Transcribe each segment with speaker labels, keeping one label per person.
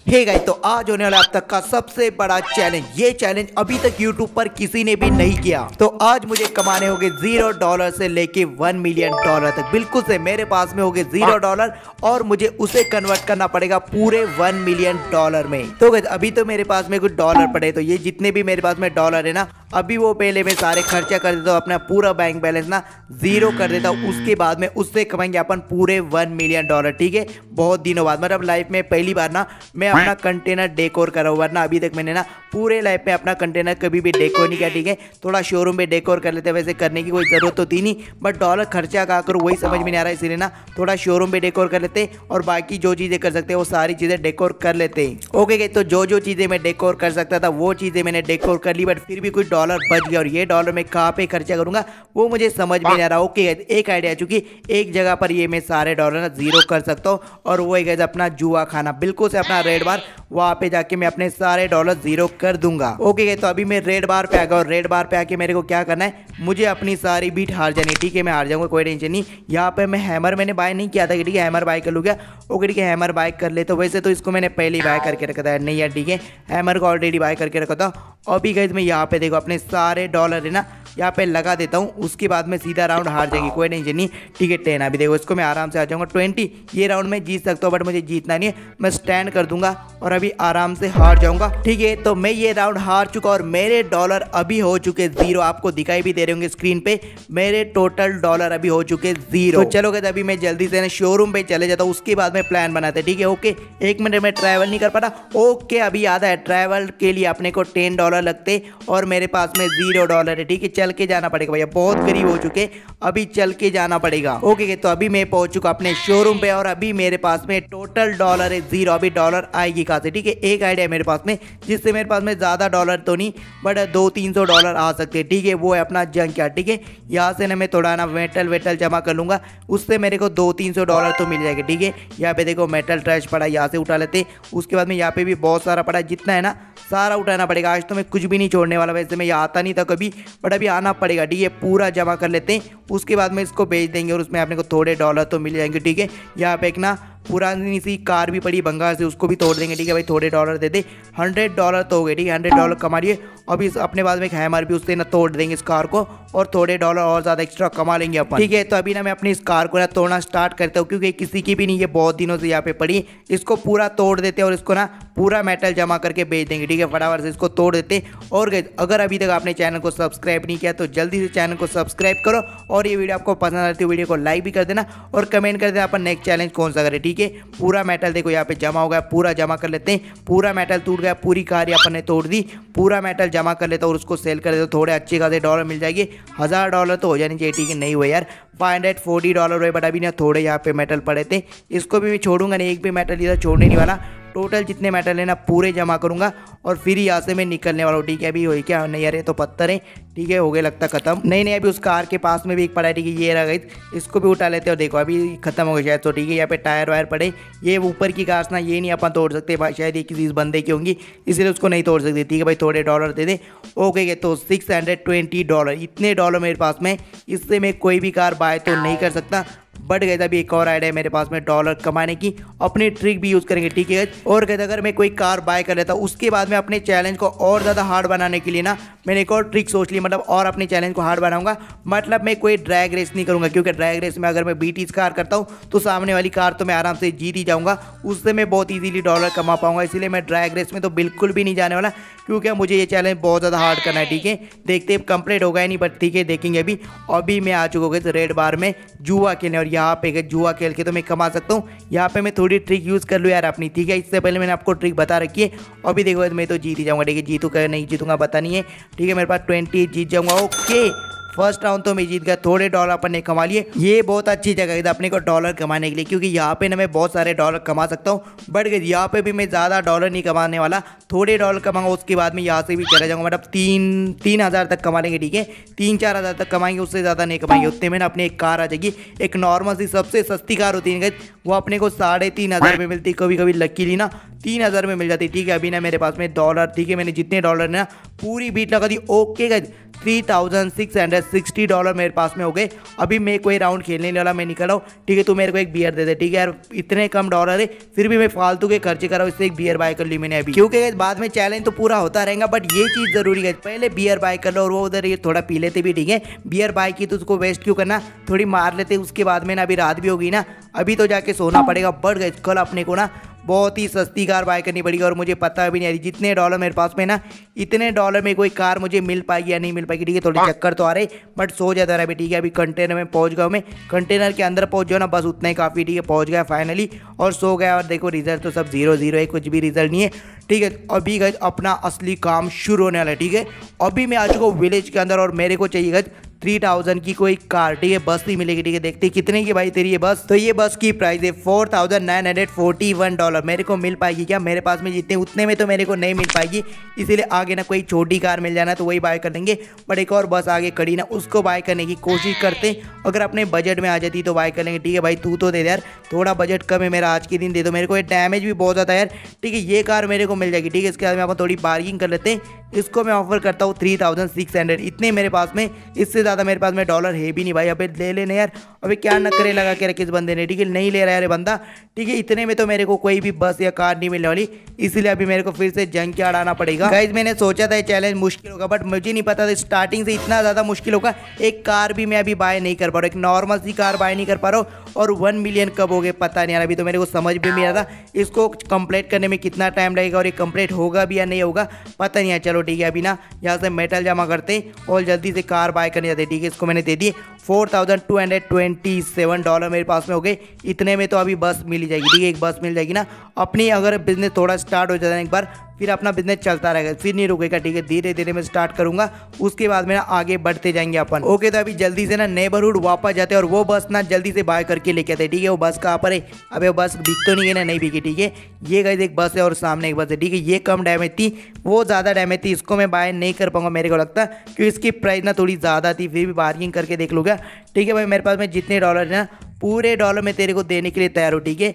Speaker 1: Hey guys, तो आज होने वाला अब तक का सबसे बड़ा चैलेंज। ये चैलेंज अभी तक यूट्यूब पर किसी ने भी नहीं किया। तो आज मुझे कमाने होंगे $0 से लेके $1 मिलियन तक। बिल्कुल से मेरे पास में होंगे $0 और मुझे उसे कन्वर्ट करना पड़ेगा पूरे $1 मिलियन में। तो गाइस, अभी तो मेरे पास में कुछ डॉलर पड़े, तो ये जितने भी मेरे पास में डॉलर है ना, अभी वो पहले मैं सारे खर्चा कर देता हूँ, अपना पूरा बैंक बैलेंस ना 0 कर देता हूँ। उसके बाद में उससे कमाएंगे अपन पूरे $1 मिलियन। ठीक है, बहुत दिनों बाद, मतलब लाइफ में पहली बार ना मैं अपना कंटेनर डेकोर कर रहा हूँ, वरना अभी तक मैंने ना पूरे लाइफ में अपना कंटेनर कभी भी डेकोर नहीं किया। ठीक है, थोड़ा शोरूम में डेकोर कर लेते, वैसे करने की कोई जरूरत तो थी नहीं, बट डॉलर खर्चा कहाँ करूँ वही समझ में नहीं आ रहा है, इसीलिए ना थोड़ा शोरूम में डेकोर कर लेते और बाकी जो चीज़ें कर सकते हैं वो सारी चीज़ें डेकोर कर लेते। ओके, तो जो जो चीज़ें मैं डेकोर कर सकता था वो चीज़ें मैंने डेकोर कर ली, बट फिर भी कुछ डॉलर बच गया और ये डॉलर मैं कहाँ पे खर्चा करूंगा वो मुझे समझ में नहीं आ रहा। ओके, एक आइडिया, चूंकि एक जगह पर ये मैं सारे डॉलर ना 0 कर सकता हूँ और वो है अपना जुआ खाना। बिल्कुल से अपना रेड बार, वहां पे जाके मैं अपने सारे डॉलर 0 कर दूंगा। ओके, तो अभी मैं रेड बार पे आ गया और रेड बार पे आके मेरे को क्या करना है, मुझे अपनी सारी बीट हार जानी। ठीक है, मैं हार जाऊंगा, कोई टेंशन नहीं। यहाँ पे मैं हैमर मैंने बाय नहीं किया था, ठीक है, हैमर बाय कर लूँगा। ओके, ठीक है, हैमर बाय कर ले। तो वैसे तो इसको मैंने पहले ही बाय करके रखा था, नहीं यार, ठीक है, हैमर को ऑलरेडी बाय करके रखा था। अभी गाइस मैं यहाँ पे देखो अपने सारे डॉलर है ना यहाँ पे लगा देता हूँ, उसके बाद में सीधा राउंड हार जाएगी, कोई टेंशन नहीं। ठीक है, 10 अभी देखो इसको मैं आराम से आ जाऊंगा। 20 ये राउंड में जीत सकता हूँ, बट मुझे जीतना नहीं है, मैं स्टैंड कर दूंगा और अभी आराम से हार जाऊंगा। ठीक है, तो मैं ये राउंड हार चुका और मेरे डॉलर अभी हो चुके 0। आपको दिखाई भी दे रहे होंगे स्क्रीन पे, मेरे टोटल डॉलर अभी हो चुके 0। तो चलो अभी मैं जल्दी से शोरूम पे चले जाता हूँ, उसके बाद में प्लान बनाते। ठीक है, ओके, 1 मिनट में ट्रैवल नहीं कर पाता। ओके, अभी याद है, ट्रैवल के लिए अपने को $10 लगते और मेरे पास में $0 है। ठीक है, चल के जाना पड़ेगा भैया, बहुत गरीब हो चुके, अभी चल के जाना पड़ेगा। ओके, तो अभी मैं पहुंच चुका अपने शोरूम पे और अभी मेरे पास में टोटल डॉलर है 0। अभी डॉलर आएगी कहां से? ठीक है, एक आइडिया मेरे पास में, जिससे मेरे पास में ज्यादा डॉलर तो नहीं बट $200-300 आ सकते हैं। ठीक है, वो है अपना जंक यार्ड। ठीक है, यहाँ से ना मैं थोड़ा ना मेटल वेटल जमा कर लूंगा, उससे मेरे को $200-300 तो मिल जाएगा। ठीक है, यहाँ पे देखो मेटल ट्रैश पड़ा, यहाँ से उठा लेते। उसके बाद में यहाँ पे भी बहुत सारा पड़ा, जितना है ना सारा उठाना पड़ेगा। आज तो मैं कुछ भी नहीं छोड़ने वाला, वैसे मैं यहाँ आता नहीं था कभी, बट अभी आना पड़ेगा। ठीक है, पूरा जमा कर लेते हैं, उसके बाद में इसको बेच देंगे और उसमें अपने को थोड़े डॉलर तो मिल जाएंगे। ठीक है, यहाँ पे एक ना पुरानी सी कार भी पड़ी बंगाल से, उसको भी तोड़ देंगे। ठीक है भाई, थोड़े डॉलर दे दे, $100 तो हो गए। ठीक है, $100 कमा लिए। अभी अपने पास में एक हैमर भी, उससे ना तोड़ देंगे इस कार को और थोड़े डॉलर और ज़्यादा एक्स्ट्रा कमा लेंगे अपन। ठीक है, तो अभी ना मैं अपनी इस कार को ना तोड़ना स्टार्ट करता हूँ, क्योंकि किसी की भी नहीं, ये बहुत दिनों से यहाँ पे पड़ी। इसको पूरा तोड़ देते और इसको ना पूरा मेटल जमा करके बेच देंगे। ठीक है, फटाफट से इसको तोड़ देते। और अगर अभी तक आपने चैनल को सब्सक्राइब नहीं किया तो जल्दी से चैनल को सब्सक्राइब करो और ये वीडियो आपको पसंद आती है वीडियो को लाइक भी कर देना और कमेंट कर देना अपन नेक्स्ट चैलेंज कौन सा करें। ठीक है, पूरा मेटल देखो यहाँ पे जमा हो गया, पूरा जमा कर लेते हैं। पूरा मेटल टूट गया, पूरी कार अपन ने तोड़ दी, पूरा मेटल जमा कर लेते और उसको सेल कर देते, थोड़े अच्छे खासे डॉलर मिल जाएंगे। $1000 तो हो जानी चाहिए। ठीक है, नहीं हुए यार, $540 हुए, बट अभी ना थोड़े यहाँ पे मेटल पड़े थे, इसको भी मैं छोड़ूंगा नहीं, एक भी मेटल इधर छोड़ने नहीं वाला। टोटल जितने मेटल है ना पूरे जमा करूंगा और फिर यहाँ से मैं निकलने वाला हूँ। ठीक है, अभी हो क्या नहीं यार, ये तो पत्थर है। ठीक है, हो गया लगता खत्म। नहीं, अभी उस कार के पास में भी एक पड़ा है। ठीक है, ये रह गई, इसको भी उठा लेते और देखो अभी खत्म हो गया शायद। तो ठीक है, यहाँ पे टायर वायर पड़े, ये ऊपर की कार ना ये नहीं अपन तोड़ सकते, शायद ये किसी बंदे की होंगी, इसलिए उसको नहीं तोड़ सकते। ठीक है भाई, थोड़े डॉलर दे दे। ओके, तो $620, इतने डॉलर मेरे पास में, इससे मैं कोई भी कार बाय तो नहीं कर सकता। बढ़ गए, अभी एक और आइडिया मेरे पास में डॉलर कमाने की, अपनी ट्रिक भी यूज करेंगे। ठीक है, और कहते अगर मैं कोई कार बाय कर लेता उसके बाद में अपने चैलेंज को और ज़्यादा हार्ड बनाने के लिए ना मैंने एक और ट्रिक सोच ली, मतलब और अपने चैलेंज को हार्ड बनाऊंगा। मतलब मैं कोई ड्रैग रेस नहीं करूंगा, क्योंकि ड्रैग रेस में अगर मैं बीटीज कार करता हूँ तो सामने वाली कार तो मैं आराम से जीत ही जाऊंगा, उससे मैं बहुत ईजीली डॉलर कमा पाऊंगा। इसलिए मैं ड्रैग रेस में तो बिल्कुल भी नहीं जाने वाला, क्योंकि मुझे ये चैलेंज बहुत ज़्यादा हार्ड करना है। ठीक है, देखते कंप्लीट होगा या नहीं, बट ठीक है देखेंगे। अभी मैं आ चुका हूँ रेड बार में जुआ खेलने, और यहाँ पे जुआ खेल के तो मैं कमा सकता हूँ। यहाँ पे मैं थोड़ी ट्रिक यूज़ कर लूँ यार अपनी। ठीक है, इससे पहले मैंने आपको ट्रिक बता रखी है। अभी देखो मैं तो जीत ही जाऊँगा। ठीक है, जीतू क्या नहीं जीतूंगा पता नहीं है। ठीक है, मेरे पास 20 जीत जाऊँगा। ओके, फर्स्ट राउंड तो मैं जीत गया, थोड़े डॉलर अपन ने कमा लिए। ये बहुत अच्छी जगह है अपने को डॉलर कमाने के लिए, क्योंकि यहाँ पे ना मैं बहुत सारे डॉलर कमा सकता हूँ। बट यहाँ पे भी मैं ज़्यादा डॉलर नहीं कमाने वाला, थोड़े डॉलर कमाऊंगा, उसके बाद में यहाँ से भी चला जाऊँगा। मतलब 3,000 तक कमा लेंगे। ठीक है, 3-4 हज़ार तक कमाएंगे, उससे ज़्यादा नहीं कमाएंगे। उतने में ना अपने एक कार आ जाएगी, एक नॉर्मल सी सबसे सस्ती कार होती है, वो अपने को 3,500 में मिलती है, कभी कभी लकीली ना 3000 में मिल जाती। ठीक है, अभी ना मेरे पास में डॉलर, ठीक है, मैंने जितने डॉलर ना पूरी बीट लगा दी। ओके गाइस, $3660 मेरे पास में हो गए। अभी मैं कोई राउंड खेलने वाला, मैं निकल रहा हूँ। ठीक है, तू मेरे को एक बियर दे दे। ठीक है यार, इतने कम डॉलर है फिर भी मैं फालतू के खर्चे कर रहा हूँ, इससे एक बियर बाय कर ली मैंने अभी, क्योंकि बाद में चैलेंज तो पूरा होता रहेगा, बट ये चीज जरूरी है पहले बियर बाय कर लो। और वो उधर ये थोड़ा पी लेते भी, ठीक है, बियर बाय की तो उसको वेस्ट क्यों करना, थोड़ी मार लेते। उसके बाद में ना अभी रात भी होगी ना, अभी तो जाके सोना पड़ेगा। बढ़ गए कल अपने को ना बहुत ही सस्ती कार बाय करनी पड़ेगी। और मुझे पता भी नहीं आ रही जितने डॉलर मेरे पास में ना, इतने डॉलर में कोई कार मुझे मिल पाएगी या नहीं मिल पाएगी। ठीक है, थोड़े चक्कर तो आ रहे, बट सो जाता रहा अभी। ठीक है, अभी कंटेनर में पहुंच गया मैं, कंटेनर के अंदर पहुंच जाओ ना, बस उतना ही काफ़ी। ठीक है, पहुंच गया फाइनली और सो गया। और देखो रिजल्ट तो सब 0-0 है, कुछ भी रिजल्ट नहीं है। ठीक है, अभी गए अपना असली काम शुरू होने वाला है। ठीक है, अभी मैं आ चुका हूँ विलेज के अंदर और मेरे को चाहिए गज 3000 की कोई कार। ठीक है, बस नहीं मिलेगी। ठीक है, देखते कितने की भाई तेरी ये बस। तो ये बस की प्राइस है $4941। मेरे को मिल पाएगी क्या? मेरे पास में जितने उतने में तो मेरे को नहीं मिल पाएगी, इसीलिए आगे ना कोई छोटी कार मिल जाना तो वही बाय कर लेंगे। बट एक और बस आगे खड़ी ना, उसको बाय करने की कोशिश करते, अगर अपने बजट में आ जाती तो बाय कर लेंगे। ठीक है भाई, तू तो दे दे यार, थोड़ा बजट कम है मेरा, आज के दिन दे दो मेरे को। ये डैमेज भी बहुत ज़्यादा है यार। ठीक है, ये कार मेरे को मिल जाएगी। ठीक है, इसके बाद में अपन थोड़ी बार्गिंग कर लेते हैं। इसको मैं ऑफर करता हूँ 3600, इतने मेरे पास में, इससे ज़्यादा मेरे पास में डॉलर है भी नहीं भाई। अबे ले लेने यार, अबे क्या नखरे लगा के रखे इस बंदे ने। ठीक है, नहीं ले रहा है यार बंदा। ठीक है, इतने में तो मेरे को कोई भी बस या कार नहीं मिलने वाली, इसलिए अभी मेरे को फिर से जंग के अड़ाना पड़ेगा। गाइस, मैंने सोचा था ये चैलेंज मुश्किल होगा, बट मुझे नहीं पता था स्टार्टिंग से इतना ज़्यादा मुश्किल होगा। एक कार भी मैं अभी बाय नहीं कर पा रहा हूँ, एक नॉर्मल सी कार बाय नहीं कर पा रहा हूँ। और 1 मिलियन कब हो गए पता नहीं यार, अभी तो मेरे को समझ भी नहीं आ रहा इसको कंप्लीट करने में कितना टाइम लगेगा और ये कंप्लीट होगा भी या नहीं होगा पता नहीं है। चलो ठीक है, अभी ना यहाँ से मेटल जमा करते और जल्दी से कार बाय करने जाते। ठीक है, इसको मैंने दे दिए $4227 मेरे पास में हो गए। इतने में तो अभी बस मिल ही जाएगी। ठीक है, एक बस मिल जाएगी ना अपनी, अगर बिजनेस थोड़ा स्टार्ट हो जाता है एक बार, फिर अपना बिजनेस चलता रहेगा, फिर नहीं रुकेगा। ठीक है, धीरे धीरे मैं स्टार्ट करूंगा, उसके बाद में ना आगे बढ़ते जाएंगे अपन। ओके, तो अभी जल्दी से ना नेबरहुड वापस जाते हैं और वो बस ना जल्दी से बाय करके लेके आते हैं। ठीक है, वो बस कहाँ पर है? अबे वो बस दिख तो नहीं है ना, नहीं बिकी। ठीक है, ये गाइस एक बस है और सामने एक बस है। ठीक है, ये कम डैमेज थी, वो ज़्यादा डैमेज थी, इसको मैं बाय नहीं कर पाऊंगा मेरे को लगता, क्योंकि इसकी प्राइस ना थोड़ी ज़्यादा थी। फिर भी बार्गिंग करके देख लूँगा। ठीक है भाई, मेरे पास में जितने डॉलर है ना, पूरे डॉलर में तेरे को देने के लिए तैयार हो। ठीक है,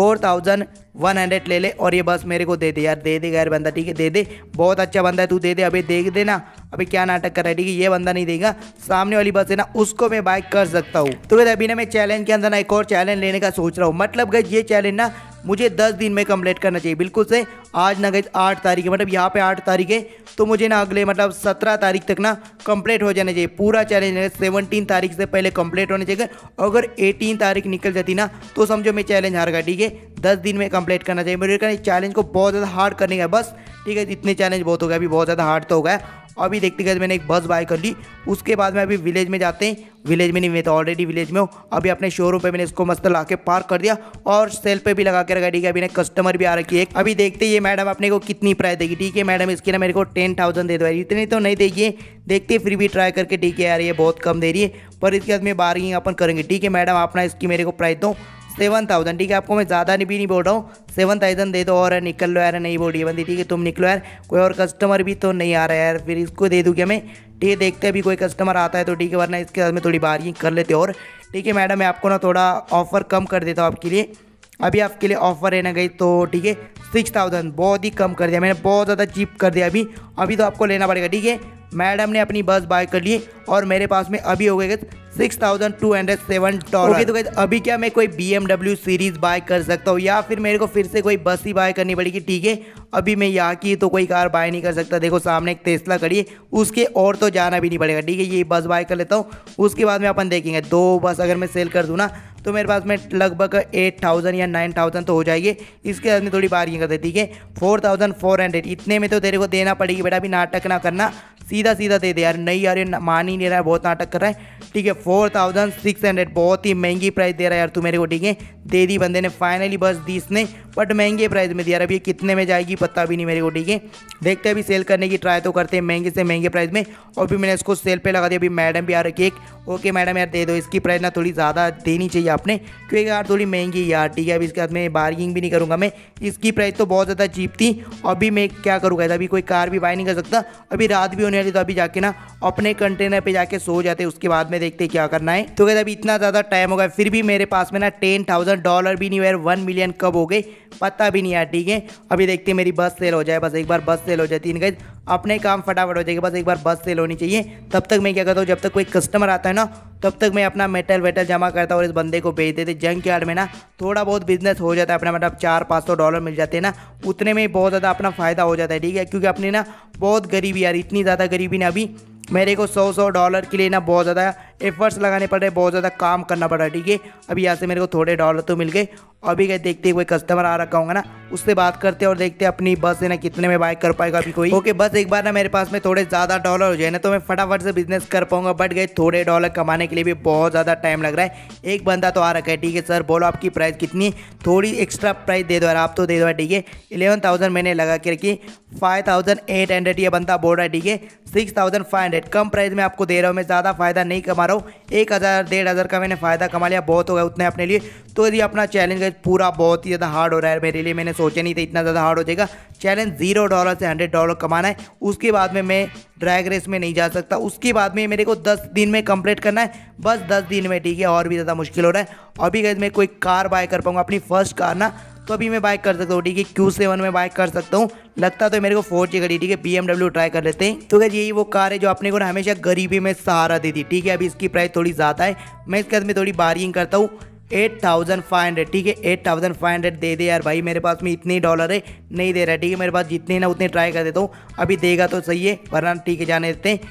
Speaker 1: 4100 ले ले और ये बस मेरे को दे दे यार, दे दे यार बंदा। ठीक है, दे दे, बहुत अच्छा बंदा है तू, दे दे। अभी देख देना, अभी क्या नाटक कर रहा है। ठीक है, ये बंदा नहीं देगा, सामने वाली बस है ना, उसको मैं बाय कर सकता हूँ। तो अभी ना मैं चैलेंज के अंदर ना एक और चैलेंज लेने का सोच रहा हूँ। मतलब गई ये चैलेंज ना मुझे 10 दिन में कंप्लीट करना चाहिए बिल्कुल से। आज ना गई 8 तारीख है, मतलब यहाँ पे 8 तारीख है, तो मुझे ना अगले मतलब 17 तारीख तक ना कंप्लीट हो जाना चाहिए पूरा चैलेंज। 17 तारीख से पहले कंप्लीट होना चाहिए। अगर 18 तारीख निकल जाती ना तो समझो मैं चैलेंज हार गया। ठीक है, 10 दिन में कंप्लीट करना चाहिए मेरे को। चैलेंज को बहुत ज़्यादा हार्ड करने का बस। ठीक है, इतने चैलेंज बहुत हो गया, अभी बहुत ज़्यादा हार्ड तो हो गया। अभी देखते गए मैंने एक बस बाय कर ली, उसके बाद में अभी विलेज में जाते हैं। विलेज में नहीं, मैं तो ऑलरेडी विलेज में हूँ। अभी अपने शोरूम पे मैंने इसको मस्त ला के पार्क कर दिया और सेल पे भी लगा के रखा। ठीक है, अभी ने कस्टमर भी आ रखी है। अभी देखते ये मैडम अपने को कितनी प्राइस देगी। ठीक है मैडम, इसकी ना मेरे को 10,000 दे दो। इतनी तो नहीं देगी, देखते फिर भी ट्राई करके। ठीक है यार, ये बहुत कम दे रही है, पर इसके बाद में बार्गिंग अपन करेंगे। ठीक है मैडम, अपना इसकी मेरे को प्राइस दो 7,000। ठीक है, आपको मैं ज़्यादा भी नहीं बोल रहा हूँ, 7,000 दे दो और निकल लो यार। नहीं बोल रही है बंदी। ठीक है, तुम निकलो यार, कोई और कस्टमर भी तो नहीं आ रहा है यार, फिर इसको दे दूँ क्या मैं? ठीक है, देखते हैं अभी कोई कस्टमर आता है तो ठीक है, वरना इसके साथ में थोड़ी बार्गिंग कर लेते और। ठीक है मैडम, मैं आपको ना थोड़ा ऑफर कम कर देता हूँ आपके लिए। अभी आपके लिए ऑफर है ना गई तो ठीक है 6,000, बहुत ही कम कर दिया मैंने, बहुत ज़्यादा चीप कर दिया अभी तो आपको लेना पड़ेगा। ठीक है, मैडम ने अपनी बस बाय कर ली और मेरे पास में अभी हो गए $6,207। ओके, तो अभी क्या मैं कोई BMW सीरीज बाय कर सकता हूँ या फिर मेरे को फिर से कोई बस ही बाय करनी पड़ेगी? ठीक है, अभी मैं यहाँ की तो कोई कार बाय नहीं कर सकता। देखो सामने एक टेस्ला खड़ी है, उसके और तो जाना भी नहीं पड़ेगा। ठीक है, ये बस बाय कर लेता हूँ, उसके बाद में अपन देखेंगे। 2 बस अगर मैं सेल कर दूँ ना तो मेरे पास में लगभग 8,000 या 9,000 तो हो जाएगी। इसके बाद में थोड़ी बार्गिंग करते। ठीक है, 4,400, इतने में तो तेरे को देना पड़ेगी बेटा। अभी नाटक ना करना, सीधा सीधा दे दे यार। नहीं यार, ये मान ही नहीं रहा है, बहुत नाटक कर रहा है। ठीक है, 4,600, बहुत ही महंगी प्राइस दे रहा है यार तू मेरे को। ठीक है, दे दी बंदे ने, फाइनली बस दी इसने, बट महंगे प्राइस में दिया। अभी ये कितने में जाएगी पता भी नहीं मेरे को। ठीक है, देखते हैं, अभी सेल करने की ट्राई तो करते हैं महंगे से महंगे प्राइस में। और भी मैंने इसको सेल पे लगा दिया। अभी मैडम भी आ रही है। ओके मैडम यार, दे दो, इसकी प्राइस ना थोड़ी ज़्यादा देनी चाहिए आपने, क्योंकि यार थोड़ी महंगी है यार। ठीक है, अभी इसके बाद में बार्गिंग भी नहीं करूँगा मैं, इसकी प्राइस तो बहुत ज़्यादा चीप थी। अभी मैं क्या करूँगा, अभी कोई कार भी बाय नहीं कर सकता, अभी रात भी होने होने वाली, तो अभी जाके ना अपने कंटेनर पे जाके सो जाते, उसके बाद में देखते क्या करना है। तो कहते अभी इतना ज़्यादा टाइम हो गया, फिर भी मेरे पास में ना $10,000 भी नहीं हुआ, 1 मिलियन कब हो गए पता भी नहीं यार। ठीक है, अभी देखते मेरी बस सेल हो जाए, बस एक बार बस सेल हो जाती है, अपने काम फटाफट हो जाएगा, बस एक बार बस सेल होनी चाहिए। तब तक मैं क्या करता हूँ, जब तक कोई कस्टमर आता है ना तब तक मैं अपना मेटल वेटल जमा करता हूँ और इस बंदे को भेज देते। जंक यार्ड में ना थोड़ा बहुत बिजनेस हो जाता है अपना, मतलब $400-500 मिल जाते हैं ना, उतने में बहुत ज़्यादा अपना फ़ायदा हो जाता है। ठीक है, क्योंकि अपनी ना बहुत गरीबी यार, इतनी ज़्यादा गरीबी ना अभी मेरे को $100 के लिए ना बहुत ज़्यादा एफर्ट्स लगाने पड़ रहे, बहुत ज़्यादा काम करना पड़ रहा है। ठीक है, अभी यहाँ से मेरे को थोड़े डॉलर तो मिल गए। अभी क्या देखते कोई कस्टमर आ रखा होगा ना, उससे बात करते और देखते अपनी बस है ना कितने में बाय कर पाएगा अभी कोई। ओके, बस एक बार ना मेरे पास में थोड़े ज़्यादा डॉलर हो जाए ना तो मैं फटाफट से बिजनेस कर पाऊंगा। बट गए थोड़े डॉलर कमाने के लिए भी बहुत ज़्यादा टाइम लग रहा है। एक बंदा तो आ रखा है, ठीक है सर बोलो आपकी प्राइस कितनी है, थोड़ी एक्स्ट्रा प्राइस दे दो यार, आप तो दे दो। ठीक है, 11,000 मैंने लगा के रखी, 5,800 ये बंदा बोल रहा है। ठीक है, 6,500 कम प्राइस में आपको दे रहा हूँ, मैं ज़्यादा फायदा नहीं कमा रहा हूँ, 1,000-1,500 का मैंने फ़ायदा कमा लिया, बहुत हो गया उतने अपने लिए। तो यदि अपना चैलेंज पूरा बहुत ही ज़्यादा हार्ड हो रहा है मेरे लिए, मैंने सोचा नहीं था इतना ज़्यादा हार्ड हो जाएगा। चैलेंज $0 से $100 कमाना है, उसके बाद में मैं ड्रैग रेस में नहीं जा सकता, उसके बाद में मेरे को 10 दिन में कंप्लीट करना है, बस 10 दिन में। ठीक है, और भी ज़्यादा मुश्किल हो रहा है। अभी गाइस मैं कोई कार बाय कर पाऊँगा, अपनी फर्स्ट कार ना, तो अभी मैं बाइक कर सकता हूँ। ठीक है, Q7 में बाइक कर सकता हूँ, लगता तो मेरे को 4G गाड़ी। ठीक है, BMW ट्राई कर लेते हैं। तो गाइस यही वो कार है जो अपने को ना हमेशा गरीबी में सहारा देती। ठीक है, अभी इसकी प्राइस थोड़ी ज़्यादा है, मैं इसके बाद में थोड़ी बार्गिंग करता हूँ, 8,500। ठीक है, 8,500 दे दे यार भाई, मेरे पास में इतने डॉलर है, नहीं दे रहा है। ठीक है, मेरे पास जितने ना उतने ट्राई कर देता हूँ, अभी देगा तो सही है, वरना ठीक है जाने देते हैं।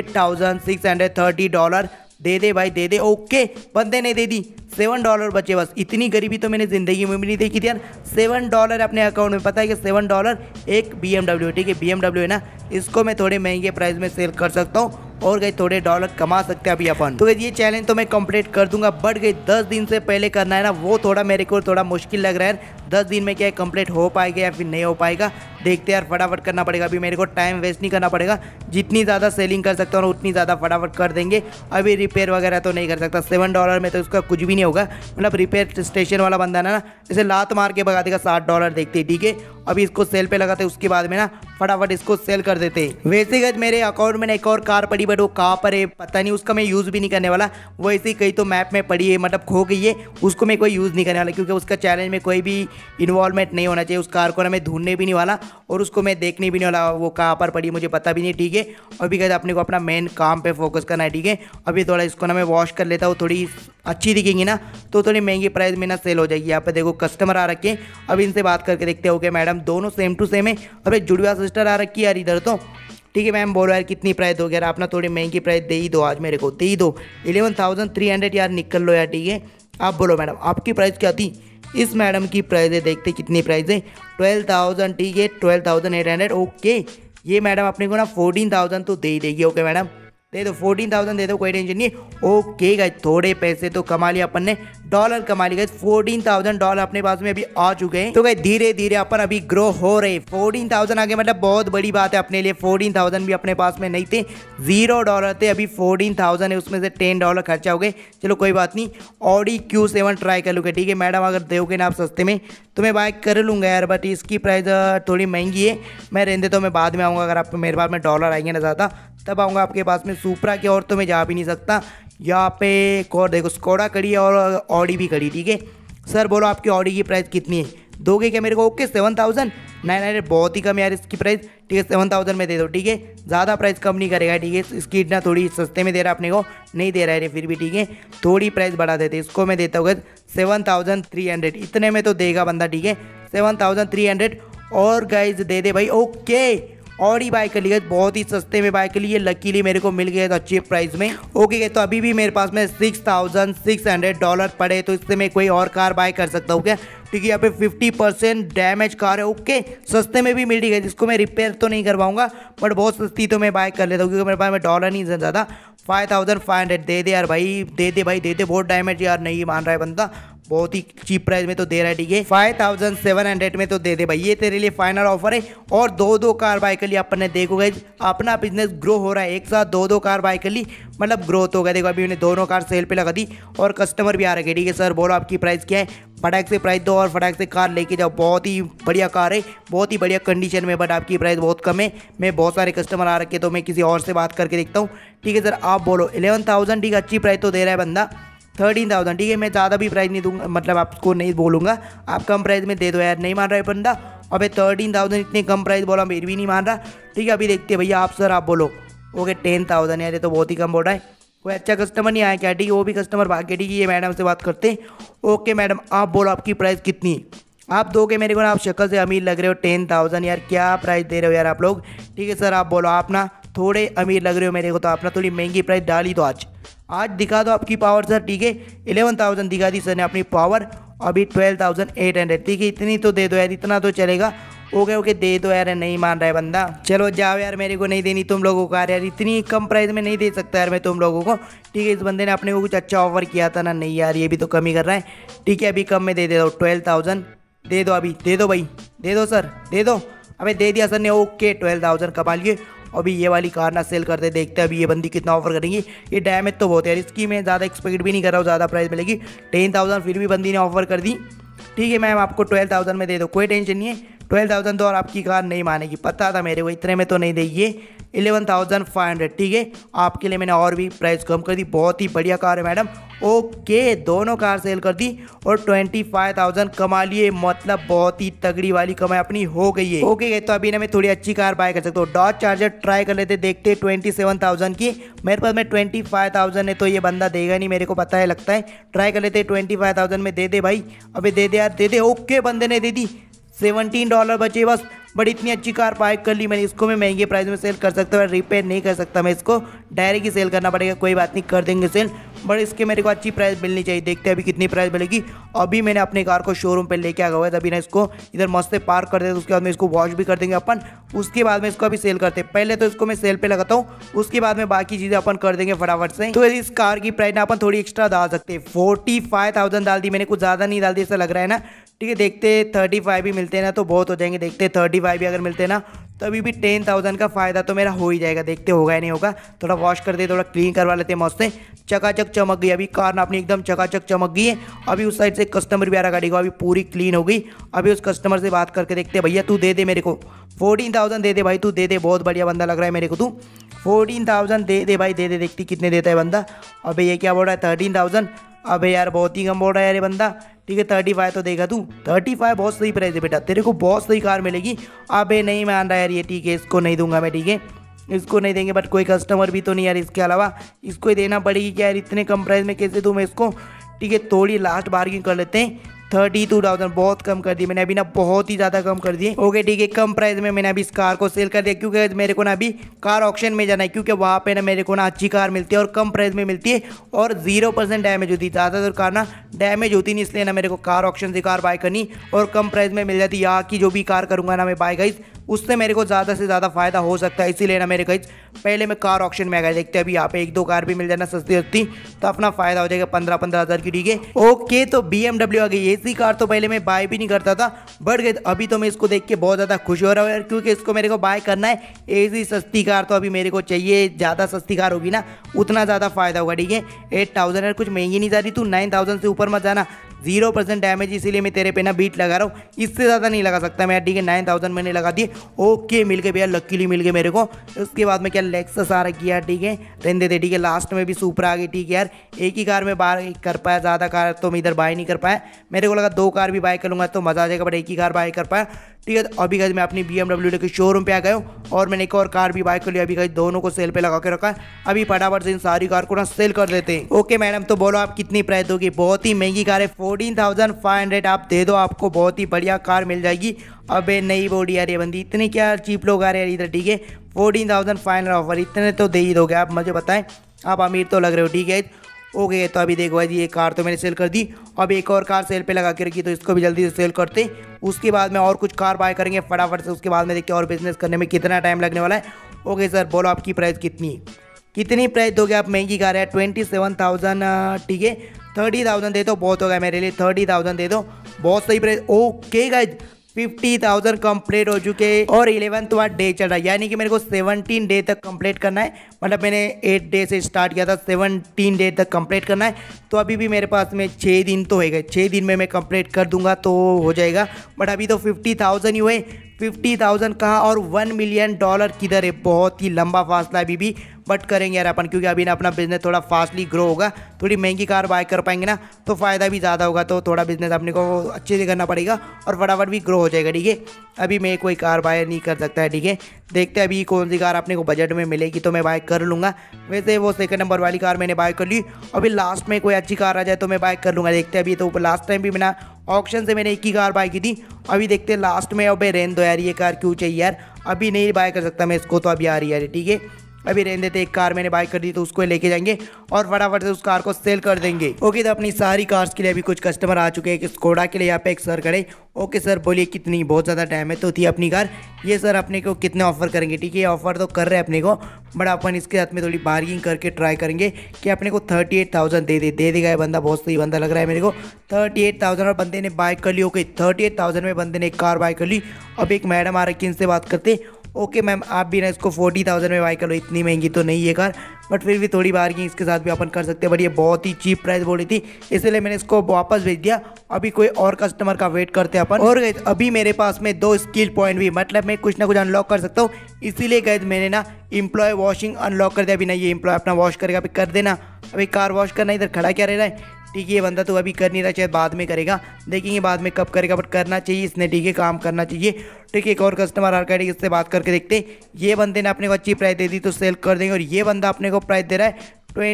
Speaker 1: $8,630 दे दे भाई, दे दे। ओके, बंदे ने दे दी, $7 बचे बस। इतनी गरीबी तो मैंने ज़िंदगी में भी नहीं देखी थी यार। $7 अपने अकाउंट में, पता है कि $7 एक BMW। ठीक है, BMW है ना, इसको मैं थोड़े महंगे प्राइस में सेल कर सकता हूँ और गए थोड़े डॉलर कमा सकते हैं अभी अपन। तो ये चैलेंज तो मैं कंप्लीट कर दूंगा, बट गई 10 दिन से पहले करना है ना, वो थोड़ा मेरे को थोड़ा मुश्किल लग रहा है। 10 दिन में क्या कंप्लीट हो पाएगा या फिर नहीं हो पाएगा, देखते यार, फटाफट करना पड़ेगा। अभी मेरे को टाइम वेस्ट नहीं करना पड़ेगा, जितनी ज़्यादा सेलिंग कर सकता हूँ उतनी ज़्यादा फटाफट कर देंगे। अभी रिपेयर वगैरह तो नहीं कर सकता, $7 में तो उसका कुछ भी नहीं होगा। मतलब रिपेयर स्टेशन वाला बंदा ना इसे लात मार के भगा देगा, $60 देखते। ठीक है, अभी इसको सेल पे लगाते, उसके बाद में ना फटाफट इसको सेल कर देते। वैसे गज मेरे अकाउंट में एक और कार पड़ी, बट वो कहाँ पर है पता नहीं, उसका मैं यूज़ भी नहीं करने वाला। वो ऐसे ही कहीं तो मैप में पड़ी है, मतलब खो गई है, उसको मैं कोई यूज़ नहीं करने वाला, क्योंकि उसका चैलेंज में कोई भी इन्वॉल्वमेंट नहीं होना चाहिए। उस कार को ना मैं ढूंढने भी नहीं वाला और उसको मैं देखने भी नहीं वाला, वो कहाँ पर पड़ी मुझे पता भी नहीं। ठीक है, अभी गज अपने को अपना मेन काम पे फोकस करना है। ठीक है, अभी थोड़ा इसको ना मैं वॉश कर लेता हूँ, थोड़ी अच्छी दिखेंगी ना तो थोड़ी महंगी प्राइस में ना सेल हो जाएगी। यहाँ पे देखो कस्टमर आ रखे हैं, अब इनसे बात करके देखते हो। मैडम दोनों सेम टू सेम है, अबे जुड़वा सिस्टर आ रखी है यार इधर तो। ठीक है मैम, बोलो यार कितनी प्राइस हो गया, आप ना थोड़ी महंगी प्राइस दे ही दो, आज मेरे को दे ही दो। 11,300 यार, निकल लो यार। ठीक है, आप बोलो मैडम आपकी प्राइस क्या थी। इस मैडम की प्राइस है, देखते कितनी प्राइस है, 12,000। ठीक है, 12,800। ओके, ये मैडम अपने को ना 14,000 तो दे ही देगी। ओके मैडम दे दो, 14,000 दे दो, कोई टेंशन नहीं। ओके गाइस, थोड़े पैसे तो कमा लिया अपन ने, डॉलर कमा लिए गाइस। $14,000 अपने पास में अभी आ चुके हैं। तो गाइस धीरे धीरे अपन अभी ग्रो हो रहे। 14,000 आगे मतलब बहुत बड़ी बात है अपने लिए। 14,000 भी अपने पास में नहीं थे, $0 थे, अभी 14,000 है, उसमें से $10 खर्चा हो गए। चलो कोई बात नहीं, ऑडी Q7 ट्राई कर लूँगा। ठीक है मैडम, अगर दोगे ना आप सस्ते में तो मैं बाइक कर लूँगा यार, बट इसकी प्राइस थोड़ी महंगी है। मैं रहने तो मैं बाद में आऊँगा, अगर आप मेरे पास में डॉलर आएंगे ना ज़्यादा तब आऊँगा आपके पास में। सुपरा के और तो मैं जा भी नहीं सकता। यहाँ पे एक और देखो स्कोडा खड़ी है और ऑडी भी खड़ी। ठीक है सर, बोलो आपकी ऑडी की प्राइस कितनी है, दोगे क्या मेरे को। ओके 7,900, बहुत ही कम यार इसकी प्राइस। ठीक है 7,000 में दे दो। ठीक है, ज़्यादा प्राइस कम नहीं करेगा। ठीक है, इसकी इतना थोड़ी सस्ते में दे रहा है अपने को, नहीं दे रहा है फिर भी। ठीक है, थोड़ी प्राइस बढ़ा देते, इसको मैं देता हूँ 7,300, इतने में तो देगा बंदा। ठीक है 7,300 और गाइज दे दे भाई। ओके, और ही बाय कर लिया, बहुत ही सस्ते में बाय कर लिए, लकीली मेरे को मिल गया तो अच्छे प्राइस में। ओके, तो अभी भी मेरे पास में $6,600 पड़े, तो इससे मैं कोई और कार बाय कर सकता हूँ क्या। ठीक है, यहाँ पे 50% डैमेज कार है। ओके, सस्ते में भी मिल रही है, जिसको मैं रिपेयर तो नहीं करवाऊंगा, बट बहुत सस्ती तो मैं बाय कर लेता हूँ, क्योंकि मेरे पास में डॉलर नहीं ज़्यादा। 5,500 दे दे यार भाई, दे दे भाई, दे दे। बहुत डैमेज यार, नहीं मान रहा है बंदा, बहुत ही चीप प्राइस में तो दे रहा है, ठीक है 5700 में तो दे दे भाई, ये तेरे लिए फाइनल ऑफर है। और दो कार बाय कर ली अपन ने। देखो गाइस अपना बिजनेस ग्रो हो रहा है, एक साथ दो कार बाय कर ली मतलब ग्रोथ हो गया। देखो अभी मैंने दोनों कार सेल पे लगा दी और कस्टमर भी आ रखे, ठीक है सर बोलो आपकी प्राइस क्या है, फटाक से प्राइस दो और फटाक से कार लेके जाओ। बहुत ही बढ़िया कार है, बहुत ही बढ़िया कंडीशन में, बट आपकी प्राइस बहुत कम है। मैं बहुत सारे कस्टमर आ रखे तो मैं किसी और से बात करके देखता हूँ, ठीक है सर आप बोलो 11,000, ठीक है अच्छी प्राइस तो दे रहा है बंदा। 13,000 ठीक है, मैं ज़्यादा भी प्राइस नहीं दूंगा, मतलब आपको नहीं बोलूँगा, आप कम प्राइस में दे दो यार। नहीं मान रहा है बंदा, अबे 13,000 इतने कम प्राइस बोला, मेरी भी नहीं मान रहा, ठीक है अभी देखते हैं भैया। आप सर आप बोलो। ओके 10,000 यार, ये तो बहुत ही कम बोल रहा है। कोई अच्छा कस्टमर नहीं आया क्या, ठीक है वो भी कस्टमर भाग गया, ठीक है ये मैडम से बात करते हैं। ओके मैडम आप बोलो आपकी प्राइस कितनी आप दोगे मेरे को ना, आप शक्ल से अमीर लग रहे हो। 10,000 यार क्या प्राइस दे रहे हो यार आप लोग, ठीक है सर आप बोलो। आप ना थोड़े अमीर लग रहे हो मेरे को, तो आप ना थोड़ी महंगी प्राइस डाली दो आज दिखा दो आपकी पावर सर, ठीक है 11,000 दिखा दी सर ने अपनी पावर, अभी 12,800 ठीक है इतनी तो दे दो यार, इतना तो चलेगा। ओके दे दो यार, नहीं मान रहा है बंदा, चलो जाओ यार, मेरे को नहीं देनी तुम लोगों को यार, इतनी कम प्राइस में नहीं दे सकता यार मैं तुम लोगों को, ठीक है इस बंदे ने अपने को कुछ अच्छा ऑफर किया था ना, नहीं यार ये भी तो कम ही कर रहा है, ठीक है अभी कम में दे दो 12,000 दे दो, अभी दे दो भाई, दे दो सर दे दो। अबे दे दिया सर ने, ओके 12,000 कमा लिए। अभी ये वाली कार ना सेल करते, देखते हैं अभी ये बंदी कितना ऑफर करेंगी। ये डैमेज तो बहुत है, इसकी मैं ज़्यादा एक्सपेक्ट भी नहीं कर रहा हूँ ज़्यादा प्राइस मिलेगी। 10,000 फिर भी बंदी ने ऑफर कर दी, ठीक है मैम आपको 12,000 में दे दो, कोई टेंशन नहीं है 12,000 तो, और आपकी कार नहीं मानेगी, पता था मेरे को इतने में तो नहीं देगी। 11,500 ठीक है आपके लिए मैंने और भी प्राइस कम कर दी, बहुत ही बढ़िया कार है मैडम। ओके दोनों कार सेल कर दी और 25,000 कमा लिए, मतलब बहुत ही तगड़ी वाली कमाई अपनी हो गई है। ओके तो अभी ना मैं थोड़ी अच्छी कार बाय कर सकता हूँ, डॉज चार्जर ट्राई कर लेते, देखते 27,000 की मेरे पास में 25,000 है, तो ये बंदा देगा नहीं मेरे को पता है, लगता है ट्राई कर लेते 25,000 में दे दे भाई, अबे दे दे यार दे दे। ओके बंदे ने दे दी, $17 बचे बस, बट इतनी अच्छी कार बाइक कर ली मैंने, इसको मैं महंगे प्राइस में सेल कर सकता हूँ, रिपेयर नहीं कर सकता मैं इसको, डायरेक्ट ही सेल करना पड़ेगा, कोई बात नहीं कर देंगे सेल, बट इसके मेरे को अच्छी प्राइस मिलनी चाहिए। देखते हैं अभी कितनी प्राइस मिलेगी। अभी मैंने अपने कार को शोरूम पे लेके आ गया है, तभी ना इसको इधर मस्त से पार्क कर देते, उसके बाद में इसको वॉश भी कर देंगे अपन, उसके बाद में इसको अभी सेल करते हैं। पहले तो इसको मैं सेल पे लगाता हूँ, उसके बाद में बाकी चीज़ें अपन कर देंगे फटाफट से। तो इस कार की प्राइस ना अपन थोड़ी एक्स्ट्रा डाल सकते हैं, 45,000 डाल दी मैंने, कुछ ज़्यादा नहीं डाल दी ऐसा लग रहा है ना, ठीक है देखते 35 भी मिलते हैं ना तो बहुत हो जाएंगे, देखते 35 भी अगर मिलते हैं ना तो अभी भी 10,000 का फ़ायदा तो मेरा हो ही जाएगा, देखते होगा या नहीं होगा। थोड़ा वॉश कर दे, थोड़ा क्लीन करवा लेते हैं मस्त से, चकाचक चमक गई अभी कार ना अपनी, एकदम चकाचक चमक गई है। अभी उस साइड से कस्टमर भी आ रहा गाड़ी को, अभी पूरी क्लीन हो गई। अभी उस कस्टमर से बात करके देखते हैं, भैया तू दे दे मेरे को 14,000 दे दे भाई, तू दे दे, बहुत बढ़िया बंदा लग रहा है मेरे को, तू 14,000 दे दे भाई, दे दे, देखती कितने देता है बंदा। अबे ये क्या बोल रहा है 13,000, अबे यार बहुत ही कम बोल रहा है यार ये बंदा, ठीक है 35 तो देगा तू, 35 बहुत सही प्राइस है बेटा, तेरे को बहुत सही कार मिलेगी। अबे नहीं मान रहा यार ये, ठीक है इसको नहीं दूंगा मैं, ठीक है इसको नहीं देंगे, बट कोई कस्टमर भी तो नहीं यार इसके अलावा, इसको ही देना पड़ेगी क्या यार, इतने कम प्राइस में कैसे दूँ मैं इसको, ठीक है थोड़ी लास्ट बार्गिंग कर लेते हैं। 32,000 बहुत कम कर दी मैंने अभी ना, बहुत ही ज़्यादा कम कर दिए। ओके ठीक है कम प्राइस में मैंने अभी इस कार को सेल कर दिया, क्योंकि मेरे को ना अभी कार ऑक्शन में जाना है, क्योंकि वहाँ पे ना मेरे को ना अच्छी कार मिलती है और कम प्राइस में मिलती है और 0% डैमेज होती है। ज़्यादातर कार ना डैमेज होती नहीं, इसलिए ना मेरे को कार ऑक्शन से कार बाय करनी और कम प्राइस में मिल जाती है। यहाँ की जो भी कार करूँगा ना मैं बाय गाइस, उससे मेरे को ज़्यादा से ज़्यादा फायदा हो सकता है, इसीलिए ना मेरे गाइस पहले मैं कार ऑक्शन में आ गया। देखते हैं अभी यहाँ पे 1-2 कार भी मिल जाना सस्ती सस्ती, तो अपना फायदा हो जाएगा 15,000 की, ठीक है। ओके तो BMW आ गई, ऐसी कार तो पहले मैं बाय भी नहीं करता था, बट अभी तो मैं इसको देख के बहुत ज़्यादा खुश हो रहा हूँ यार, क्योंकि इसको मेरे को बाय करना है। ऐसी सस्ती कार तो अभी मेरे को चाहिए, ज़्यादा सस्ती कार होगी ना उतना ज़्यादा फायदा होगा, ठीक है। 8,000 यार कुछ महंगी नहीं जा रही, तू 9,000 से ऊपर मत जाना, 0% डैमेज, इसीलिए मैं तेरे पे ना बीट लगा रहा हूँ, इससे ज़्यादा नहीं लगा सकता मैं, ठीक है 9,000 मैंने लगा दिए। ओके मिल गए भैया, लकीली मिल गए मेरे को। उसके बाद में क्या लेक्सस आ रखी यार, ठीक है रहने दे, ठीक है लास्ट में भी सुपरा आ गई, ठीक है यार एक ही कार में बाय कर पाया, ज़्यादा कार तो मैं इधर बाय नहीं कर पाया, मेरे को लगा 2 कार भी बाय कर लूँगा तो मज़ा आ जाएगा, बट एक ही कार बाय कर पाया, ठीक है। तो अभी गाइस मैं अपनी BMW लेके शोरूम पे आ गया हूँ और मैंने एक और कार भी बाय कर लिया, अभी गाइस दोनों को सेल पे लगा के रखा है। अभी फटाफट से इन सारी कार को ना सेल कर देते हैं। ओके मैडम तो बोलो आप कितनी प्राइस दोगी, बहुत ही महंगी कार है 14,500 आप दे दो, आपको बहुत ही बढ़िया कार मिल जाएगी। अबे नहीं बोली यार ये बंदी, इतने क्या चीप लोग आ रहे हैं इधर, ठीक है 14,500 ऑफर, इतने तो दे ही दोगे आप, मुझे बताएं आप अमीर तो लग रहे हो, ठीक है। ओके तो अभी देखो भाई ये कार तो मैंने सेल कर दी, अब एक और कार सेल पे लगा के रखी, तो इसको भी जल्दी से सेल करते, उसके बाद में और कुछ कार बाय करेंगे फटाफट से, उसके बाद में देखते हैं और बिजनेस करने में कितना टाइम लगने वाला है। ओके सर बोलो आपकी प्राइस कितनी प्राइस दोगे आप, महंगी कार है 27,000, ठीक है 30,000 दे दो, बहुत हो गया मेरे लिए, 30,000 दे दो, बहुत सही प्राइस। ओके गाइज 50,000 कंप्लीट हो चुके और 11वां डे चल रहा है, यानी कि मेरे को 17 डे तक कंप्लीट करना है। मतलब मैंने 8 डे से स्टार्ट किया था, 17 डे तक कंप्लीट करना है। तो अभी भी मेरे पास में 6 दिन तो है गए, 6 दिन में मैं कंप्लीट कर दूंगा तो हो जाएगा। बट अभी तो 50,000 ही हुए, 50,000 कहाँ और $1 मिलियन किधर है, बहुत ही लंबा फासला है अभी भी। बट करेंगे यार अपन, क्योंकि अभी ना अपना बिजनेस थोड़ा फास्टली ग्रो होगा, थोड़ी महंगी कार बाय कर पाएंगे ना तो फ़ायदा भी ज़्यादा होगा। तो थोड़ा बिजनेस अपने को अच्छे से करना पड़ेगा और फटाफट भी ग्रो हो जाएगा। ठीक है, अभी मैं कोई कार बाय नहीं कर सकता है। ठीक है, देखते हैं अभी कौन सी कार अपने को बजट में मिलेगी तो मैं बाय कर लूँगा। वैसे वो सेकंड नंबर वाली कार मैंने बाय कर ली, अभी लास्ट में कोई अच्छी कार आ जाए तो मैं बाय कर लूँगा। देखते हैं, अभी तो लास्ट टाइम भी मैंने ऑक्शन से मैंने एक ही कार बाय की थी। अभी देखते हैं लास्ट में, अबे रहने दो यार, ये कार क्यों चाहिए यार, अभी नहीं बाय कर सकता मैं इसको, तो अभी आ रही है। ठीक है, अभी रहने देते, एक कार मैंने बाय कर दी तो उसको लेके जाएंगे और फटाफट से उस कार को सेल कर देंगे। ओके, तो अपनी सारी कार्स के लिए अभी कुछ कस्टमर आ चुके हैं। एक स्कोडा के लिए यहाँ पे एक सर खड़े। ओके सर बोलिए कितनी, बहुत ज़्यादा डैमेज तो थी अपनी कार, ये सर अपने को कितने ऑफर करेंगे। ठीक है, ऑफर तो कर रहे हैं अपने को, बट अपन इसके साथ में थोड़ी बार्गिंग करके ट्राई करेंगे कि अपने को 38,000 दे देगा ये बंदा। बहुत सही बंदा लग रहा है मेरे को, 38,000 और बंदे ने बाय कर ली। ओके 38,000 में बंदे ने एक कार बाय कर ली। अब एक मैडम आ रखी, इनसे बात करते। ओके मैम, आप भी ना इसको 40,000 में बाय कर लो, इतनी महंगी तो नहीं है कार, बट फिर भी थोड़ी बार्गिंग इसके साथ भी अपन कर सकते हैं। बट ये बहुत ही चीप प्राइस बोली थी, इसलिए मैंने इसको वापस भेज दिया। अभी कोई और कस्टमर का वेट करते हैं अपन। और गैस अभी मेरे पास में 2 स्किल पॉइंट भी, मतलब मैं कुछ ना कुछ अनलॉक कर सकता हूँ, इसीलिए गैस मैंने ना एम्प्लॉय वॉशिंग अनलॉक कर दिया। अभी ना ये एम्प्लॉय अपना वॉश करेगा, अभी कर देना। अभी कार वॉश करना, इधर खड़ा क्या रह रहा है। ठीक है, ये बंदा तो अभी कर नहीं रहा, शायद बाद में करेगा, देखेंगे बाद में कब करेगा, बट करना चाहिए इसने। ठीक है, काम करना चाहिए। ठीक है, एक और कस्टमर आ रहा है, इससे बात करके देखते हैं। ये बंदे ने अपने को अच्छी प्राइस दे दी तो सेल कर देंगे। और ये बंदा अपने को प्राइस दे रहा है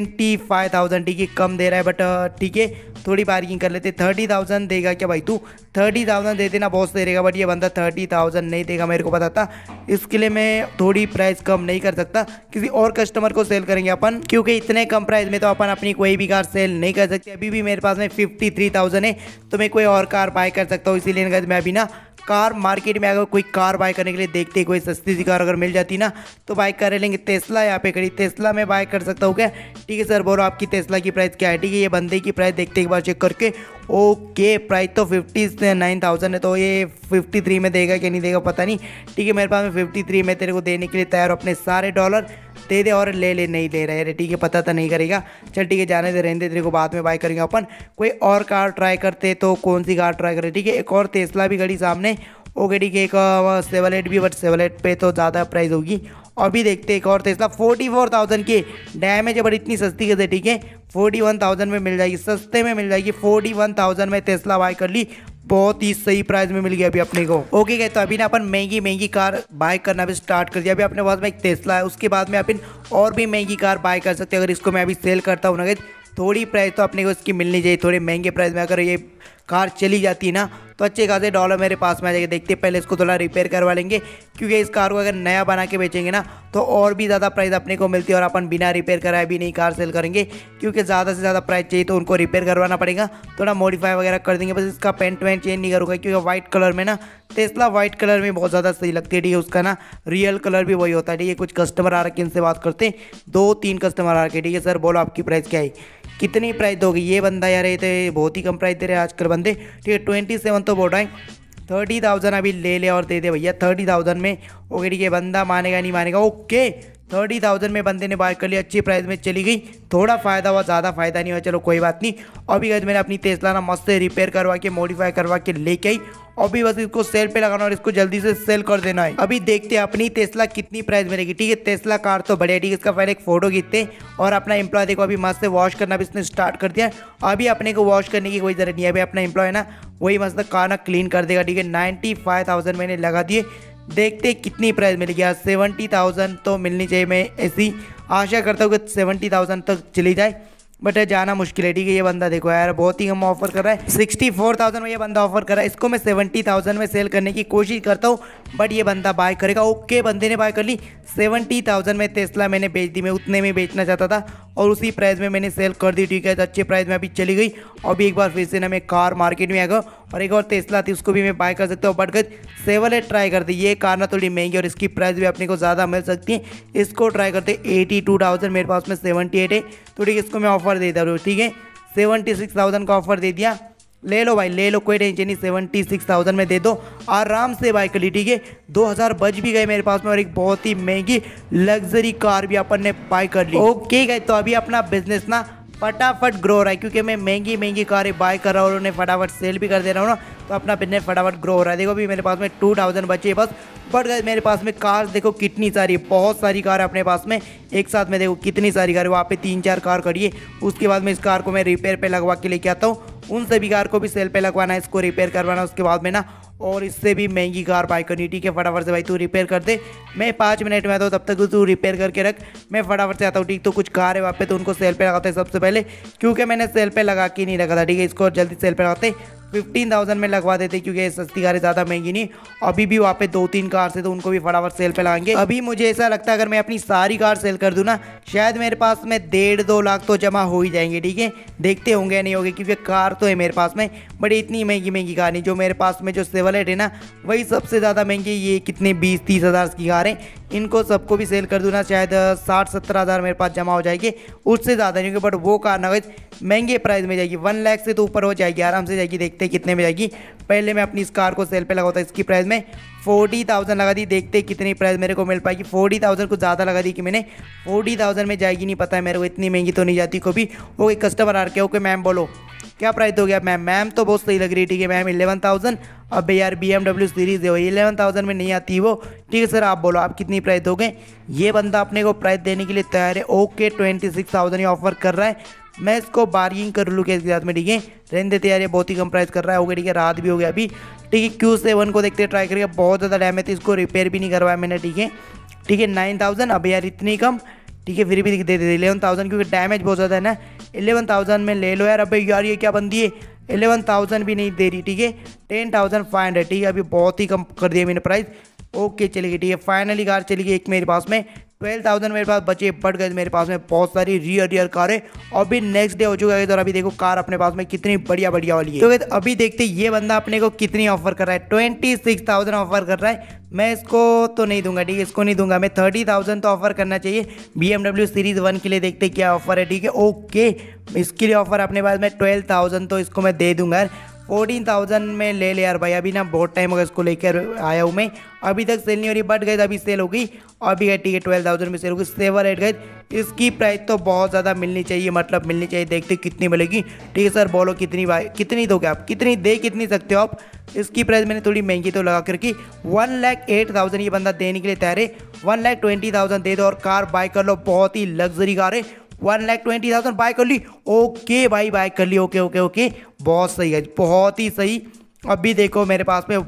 Speaker 1: 25,000। ठीक है, कम दे रहा है, बट ठीक है थोड़ी बार्गिंग कर लेते। 30,000 देगा क्या भाई तू, 30,000 दे देना, बहुत सही रहेगा। बट ये बंदा 30,000 नहीं देगा, मेरे को पता था, इसके लिए मैं थोड़ी प्राइस कम नहीं कर सकता। किसी और कस्टमर को सेल करेंगे अपन, क्योंकि इतने कम प्राइस में तो अपन अपनी कोई भी कार सेल नहीं कर सकते। अभी भी मेरे पास में 53,000 है, तो मैं कोई और कार बाय कर सकता हूँ। इसीलिए मैं अभी ना कार मार्केट में अगर कोई कार बाय करने के लिए देखते, कोई सस्ती सी कार अगर मिल जाती ना तो बाय कर लेंगे। टेस्ला यहाँ पे खड़ी, टेस्ला में बाय कर सकता हूँ क्या। ठीक है सर, बोलो आपकी टेस्ला की प्राइस क्या है। ठीक है, ये बंदे की प्राइस देखते एक बार चेक करके। ओके, प्राइस तो 59,000 है, तो ये 53 में देगा क्या नहीं देगा पता नहीं। ठीक है, मेरे पास में 53 में तेरे को देने के लिए तैयार, अपने सारे डॉलर दे दे और ले नहीं ले रहे हैं। ठीक है, पता तो नहीं करेगा, चल ठीक है जाने दे, रहने दे, तेरे को बाद में बाय करेंगे अपन। कोई और कार ट्राई करते, तो कौन सी कार ट्राई करें। ठीक है, एक और टेस्ला भी खड़ी सामने। ओके ठीक है, एक सेवलेट भी, बट सेवलेट पे तो ज़्यादा प्राइस होगी। अभी देखते एक और टेस्ला 44,000 की डैमेज है, बट इतनी सस्ती कैसे। ठीक है, 41,000 में मिल जाएगी, सस्ते में मिल जाएगी। 41,000 में टेस्ला बाय कर ली, बहुत ही सही प्राइस में मिल गया अभी अपने को। ओके गए, तो अभी ना अपन महंगी कार बाय करना भी स्टार्ट कर दिया। अभी अपने पास में एक टेस्ला है, उसके बाद में अपन और भी महंगी कार बाय कर सकते हैं। अगर इसको मैं अभी सेल करता हूँ ना, थोड़ी प्राइस तो अपने को इसकी मिलनी चाहिए, थोड़े महंगे प्राइस में। अगर ये कार चली जाती है ना तो अच्छे खासे डॉलर मेरे पास में आ जाएंगे। देखते पहले इसको थोड़ा रिपेयर करवा लेंगे, क्योंकि इस कार को अगर नया बना के बेचेंगे ना तो और भी ज़्यादा प्राइस अपने को मिलती है। और अपन बिना रिपेयर कराए भी नहीं कार सेल करेंगे, क्योंकि ज़्यादा से ज़्यादा प्राइस चाहिए तो उनको रिपेयर करवाना पड़ेगा, थोड़ा मॉडिफाई वगैरह कर देंगे। बस इसका पेंट वेंट चेंज नहीं करूँगा, क्योंकि व्हाइट कलर में ना टेस्ला व्हाइट कलर में बहुत ज़्यादा सही लगती है। ठीक है, उसका ना रियल कलर भी वही होता है। ठीक है, कुछ कस्टमर आ रखे, इनसे बात करते, 2-3 कस्टमर आ रखे। ठीक है सर, बोलो आपकी प्राइस क्या है, कितनी प्राइस दोगे। ये बंदा यार ये तो बहुत ही कम प्राइस दे रहे हैं आजकल बंदे। ठीक है, 27 तो बोल रहा है, 30,000 अभी ले और दे दे भैया 30,000 में। ओके ठीक है, बंदा मानेगा नहीं मानेगा। ओके 30,000 में बंदे ने बाय कर लिया, अच्छी प्राइस में चली गई। थोड़ा फ़ायदा हुआ, ज़्यादा फायदा नहीं हुआ, चलो कोई बात नहीं। अभी गाइस मैंने अपनी टेस्ला ना मस्त से रिपेयर करवा के मॉडिफाई करवा के लेके आई। अभी बस इसको सेल पे लगाना और इसको जल्दी से सेल कर देना है। अभी देखते हैं अपनी टेस्ला कितनी प्राइस मिलेगी। ठीक है, टेस्ला कार तो बढ़िया। ठीक है, इसका पहले एक फोटो खींचते और अपना एम्प्लॉय देखो अभी मस्त से वॉश करना भी इसने स्टार्ट कर दिया। अभी अपने को वॉश करने की कोई जरूरत नहीं है, अभी अपना एम्प्लॉय ना वही मस्त कार ना क्लीन कर देगा। ठीक है, 95,000 मैंने लगा दिए, देखते कितनी प्राइस मिलेगी। 70,000 तो मिलनी चाहिए, मैं ऐसी आशा करता हूँ कि 70,000 तक चली जाए, बट जाना मुश्किल है। ठीक है, ये बंदा देखो यार बहुत ही कम ऑफर कर रहा है, 64,000 में ये बंदा ऑफर कर रहा है। इसको मैं 70,000 में सेल करने की कोशिश करता हूँ, बट ये बंदा बाय करेगा। ओके, बंदे ने बाय कर ली, 70,000 में टेस्ला मैंने बेच दी। मैं उतने में बेचना चाहता था और उसी प्राइस में मैंने सेल कर दी। ठीक है, तो अच्छे प्राइस में अभी चली गई। अभी एक बार फिर से ना मैं कार मार्केट में आ गया और एक और टेस्ला थी, उसको भी मैं बाय कर सकता हूँ। बट सेवलेट ट्राई करते, ये कार ना थोड़ी महंगी और इसकी प्राइस भी अपने को ज़्यादा मिल सकती है। इसको ट्राई करते, 82,000 मेरे पास में 78 है, तो ठीक है इसको मैं ऑफर दे दे रहा हूँ। ठीक है, 76,000 का ऑफर दे दिया। ले लो भाई ले लो, कोई टेंशन नहीं, 76,000 में दे दो आराम से बाइक ली। ठीक है 2000 बच भी गए मेरे पास में और एक बहुत ही महंगी लग्जरी कार भी अपन ने बाय कर ली। ओके गाइस, तो अभी अपना बिजनेस ना फटाफट ग्रो हो रहा है क्योंकि मैं महंगी महंगी कारें बाय कर रहा हूँ और उन्हें फटाफट सेल भी कर दे रहा हूँ ना, तो अपना बिजनेस फटाफट ग्रो हो रहा है। देखो अभी मेरे पास में 2000 बचे बस। बट गाइस मेरे पास में कार देखो कितनी सारी, बहुत सारी कार है अपने पास में एक साथ में। देखो कितनी सारी कार, वहाँ पे 3-4 कार खड़ी है। उसके बाद में इस कार को मैं रिपेयर पे लगवा के लेके आता हूँ। उन सभी कार को भी सेल पे लगवाना है, इसको रिपेयर करवाना, उसके बाद में ना और इससे भी महंगी कार बाय करनी। ठीक है फटाफट से भाई तू रिपेयर कर दे, मैं 5 मिनट में आता हूँ, तब तक तू रिपेयर करके रख, मैं फटाफट से आता हूँ। ठीक तो कुछ कार है वहाँ पे तो उनको सेल पे लगाते हैं सबसे पहले, क्योंकि मैंने सेल पे लगा के नहीं रखा था। ठीक है इसको जल्दी सेल पे लगाते 15,000 में लगवा देते क्योंकि सस्ती कारें ज़्यादा महंगी नहीं। अभी भी वहाँ पे 2-3 कार से तो उनको भी फटाफट सेल पे लगाएंगे। अभी मुझे ऐसा लगता है अगर मैं अपनी सारी कार सेल कर दूँ ना, शायद मेरे पास में 1.5-2 लाख तो जमा हो ही जाएंगे। ठीक है देखते होंगे या नहीं होंगे, क्योंकि कार तो है मेरे पास में बट इतनी महंगी महंगी कार नहीं। जो मेरे पास में जो सेवलेट है ना वही सबसे ज़्यादा महंगी, ये कितने 20-30 हज़ार की कार है, इनको सबको भी सेल कर दूँ ना शायद 60-70 हज़ार मेरे पास जमा हो जाएगी, उससे ज़्यादा नहीं होगी। बट वो कार ना महंगे प्राइस में जाएगी, 1 लाख से तो ऊपर हो जाएगी आराम से जाएगी। देखते कितने में जाएगी। पहले मैं अपनी इस कार को सेल पे लगाता, इसकी प्राइस में 40,000 लगा दी, देखते कितनी प्राइस मेरे को मिल पाएगी। 40,000 कुछ ज़्यादा लगा दी कि मैंने, 40,000 में जाएगी नहीं पता है मेरे को, इतनी महंगी तो नहीं जाती कभी। ओके कस्टमर आ रखे, ओके मैम बोलो क्या प्राइस हो गया। मैम मैम तो बहुत सही लग रही है। ठीक है मैम 11,000। अब यार BMW सीरीज़ है 11,000 में नहीं आती वो। ठीक है सर आप बोलो आप कितनी प्राइस दोगे। ये बंदा अपने को प्राइस देने के लिए तैयार है। ओके 26,000 ही ऑफर कर रहा है, मैं इसको बार्गिंग कर लूँ इसके साथ में। ठीक है रहने देते यार, ये बहुत ही कम प्राइस कर रहा है। ओके ठीक है रात भी हो गया अभी। ठीक है Q7 को देखते ट्राई करके, बहुत ज़्यादा डैमेज है, इसको रिपेयर भी नहीं करवाया मैंने। ठीक है 9,000। अब यार इतनी कम, ठीक है फिर भी दे दे 11,000 क्योंकि डैमेज बहुत ज़्यादा है ना। 11,000 में ले लो यार। अबे यार ये क्या बंदी है, 11,000 भी नहीं दे रही। ठीक है 10,500। ठीक है अभी बहुत ही कम कर दिया मैंने प्राइस। ओके चलिए ठीक है फाइनली कार चली गई एक मेरे पास में। 12,000 मेरे पास बचे, बढ़ गए मेरे पास में बहुत सारी रियर कार है। अभी नेक्स्ट डे हो चुका है और अभी देखो कार अपने पास में कितनी बढ़िया बढ़िया वाली है। तो अभी देखते ये बंदा अपने को कितनी ऑफर कर रहा है, 26,000 ऑफर कर रहा है। मैं इसको तो नहीं दूंगा। ठीक है इसको नहीं दूंगा मैं, 30,000 तो ऑफर करना चाहिए BMW सीरीज़ 1 के लिए। देखते क्या ऑफर है। ठीक है ओके इसके लिए ऑफर अपने पास में 12,000 तो इसको मैं दे दूंगा यार। 14,000 में ले ले यार भाई, अभी ना बहुत टाइम होगा इसको लेकर आया हूँ मैं, अभी तक सेल नहीं हो रही। बट गए अभी सेल हो गई, अभी गए ठीक है 12,000 में सेल हो गई। 7-8 गए, इसकी प्राइस तो बहुत ज़्यादा मिलनी चाहिए, मतलब मिलनी चाहिए। देखते कितनी मिलेगी। ठीक है सर बोलो कितनी भाई, कितनी दोगे आप, कितनी दे कितनी सकते हो आप। इसकी प्राइस मैंने थोड़ी महंगी तो लगा करके 1,08,000 ये बंदा देने के लिए तैयार है। 1,20,000 दे दो और कार बाय कर लो, बहुत ही लग्जरी कार है। 1,20,000 बाय कर ली। ओके भाई बाय कर ली। ओके ओके ओके बहुत सही है, बहुत ही सही। अभी देखो मेरे पास में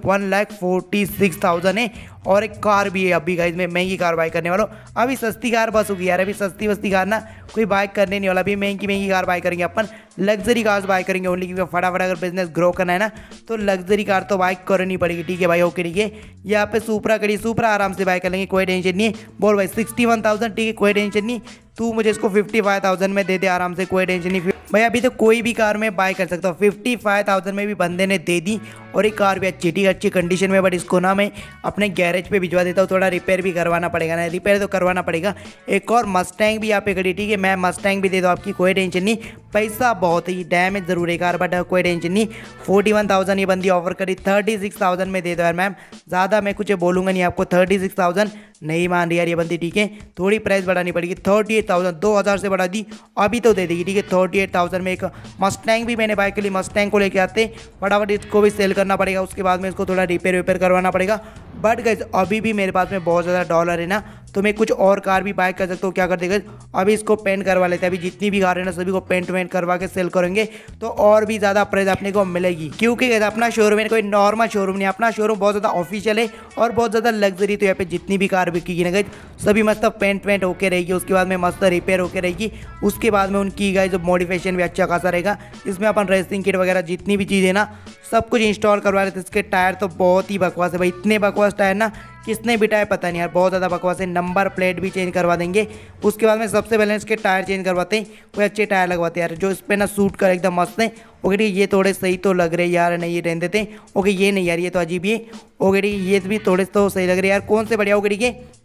Speaker 1: 1,46,000 है और एक कार भी है। अभी गाइस मैं महंगी कार बाय करने वाला हूँ। अभी सस्ती कार बस होगी यार, अभी सस्ती वस्ती कार ना कोई बाय करने नहीं वाला। अभी महंगी महंगी कार बाय करेंगे अपन, लग्जरी कार्स बाय करेंगे ओनली, क्योंकि फटाफट अगर बिजनेस ग्रो करना है ना तो लग्जरी कार तो बाय करनी पड़ेगी। ठीक है भाई ओके ठीक है। यहाँ पे सुपरा करी, सुपरा आराम से बाय कर लेंगे, कोई टेंशन नहीं है। बोल भाई 61,000। ठीक है कोई टेंशन नहीं, तू मुझे इसको 55,000 में दे दे आराम से, कोई टेंशन नहीं। भाई अभी तो कोई भी कार में बाय कर सकता हूँ। 55,000 में भी बंदे ने दे दी और ये कार भी अच्छी, ठीक अच्छी कंडीशन में। बट इसको ना मैं अपने गैरेज पे भिजवा देता हूँ, थोड़ा रिपेयर भी करवाना पड़ेगा ना, रिपेयर तो करवाना पड़ेगा। एक और मस्टैंग भी यहाँ पे खड़ी, ठीक है मैं मस्टैंग भी दे दूँ आपकी, कोई टेंशन नहीं। पैसा बहुत ही डैमेज जरूर है कार बट कोई टेंशन नहीं। 41,000 ये बंदी ऑफर करी, 36,000 में दे दो यार मैम, ज़्यादा मैं कुछ बोलूँगा नहीं आपको। 36,000 नहीं मान रही यार ये बंदी, ठीक है थोड़ी प्राइस बढ़ानी पड़ेगी। 38,000 2,000 से बढ़ा दी, अभी तो दे देगी। ठीक है 38,000 में एक मस्टैंग भी मैंने बाय कर ली। मस्टैंग को लेके आते फटाफट, इसको भी सेल करना पड़ेगा, उसके बाद में इसको थोड़ा रिपेयर वेपेयर करवाना पड़ेगा। बट गाइस अभी भी मेरे पास में बहुत ज़्यादा डॉलर है ना, तो मैं कुछ और कार भी बाय कर सकता हूँ। क्या कर देगा अभी इसको पेंट करवा लेते हैं। अभी जितनी भी कार है ना सभी को पेंट वेंट करवा के सेल करेंगे तो और भी ज़्यादा प्राइस अपने को मिलेगी। क्योंकि अपना शोरूम है कोई नॉर्मल शोरूम नहीं, अपना शोरूम बहुत ज़्यादा ऑफिशियल है और बहुत ज़्यादा लग्जरी। तो यहाँ पे जितनी भी कार बिकेगी ना गाइस सभी मस्त पेंट वेंट होके रहेगी, उसके बाद में मस्त रिपेयर होके रहेगी, उसके बाद में उनकी गाइस मॉडिफिकेशन भी अच्छा खासा रहेगा। इसमें अपन रेसिंग किट वगैरह जितनी भी चीज़ें ना सब कुछ इंस्टॉल करवा लेते। इसके टायर तो बहुत ही बकवास है भाई, इतने बकवास टायर ना किसने बिठाया पता नहीं यार, बहुत ज़्यादा बकवास है। नंबर प्लेट भी चेंज करवा देंगे, उसके बाद में सबसे पहले इसके टायर चेंज करवाते हैं, कोई अच्छे टायर लगवाते हैं यार जो इस पर ना सूट कर एकदम मस्त है। ओके ठीक है ये थोड़े सही तो लग रहे यार, नहीं ये रहने देते हैं। ओके ये नहीं यार ये तो अजीब ही है। ओके ठीक है ये भी थोड़े तो सही लग रहे यार, कौन से बढ़िया। ओके ठीक है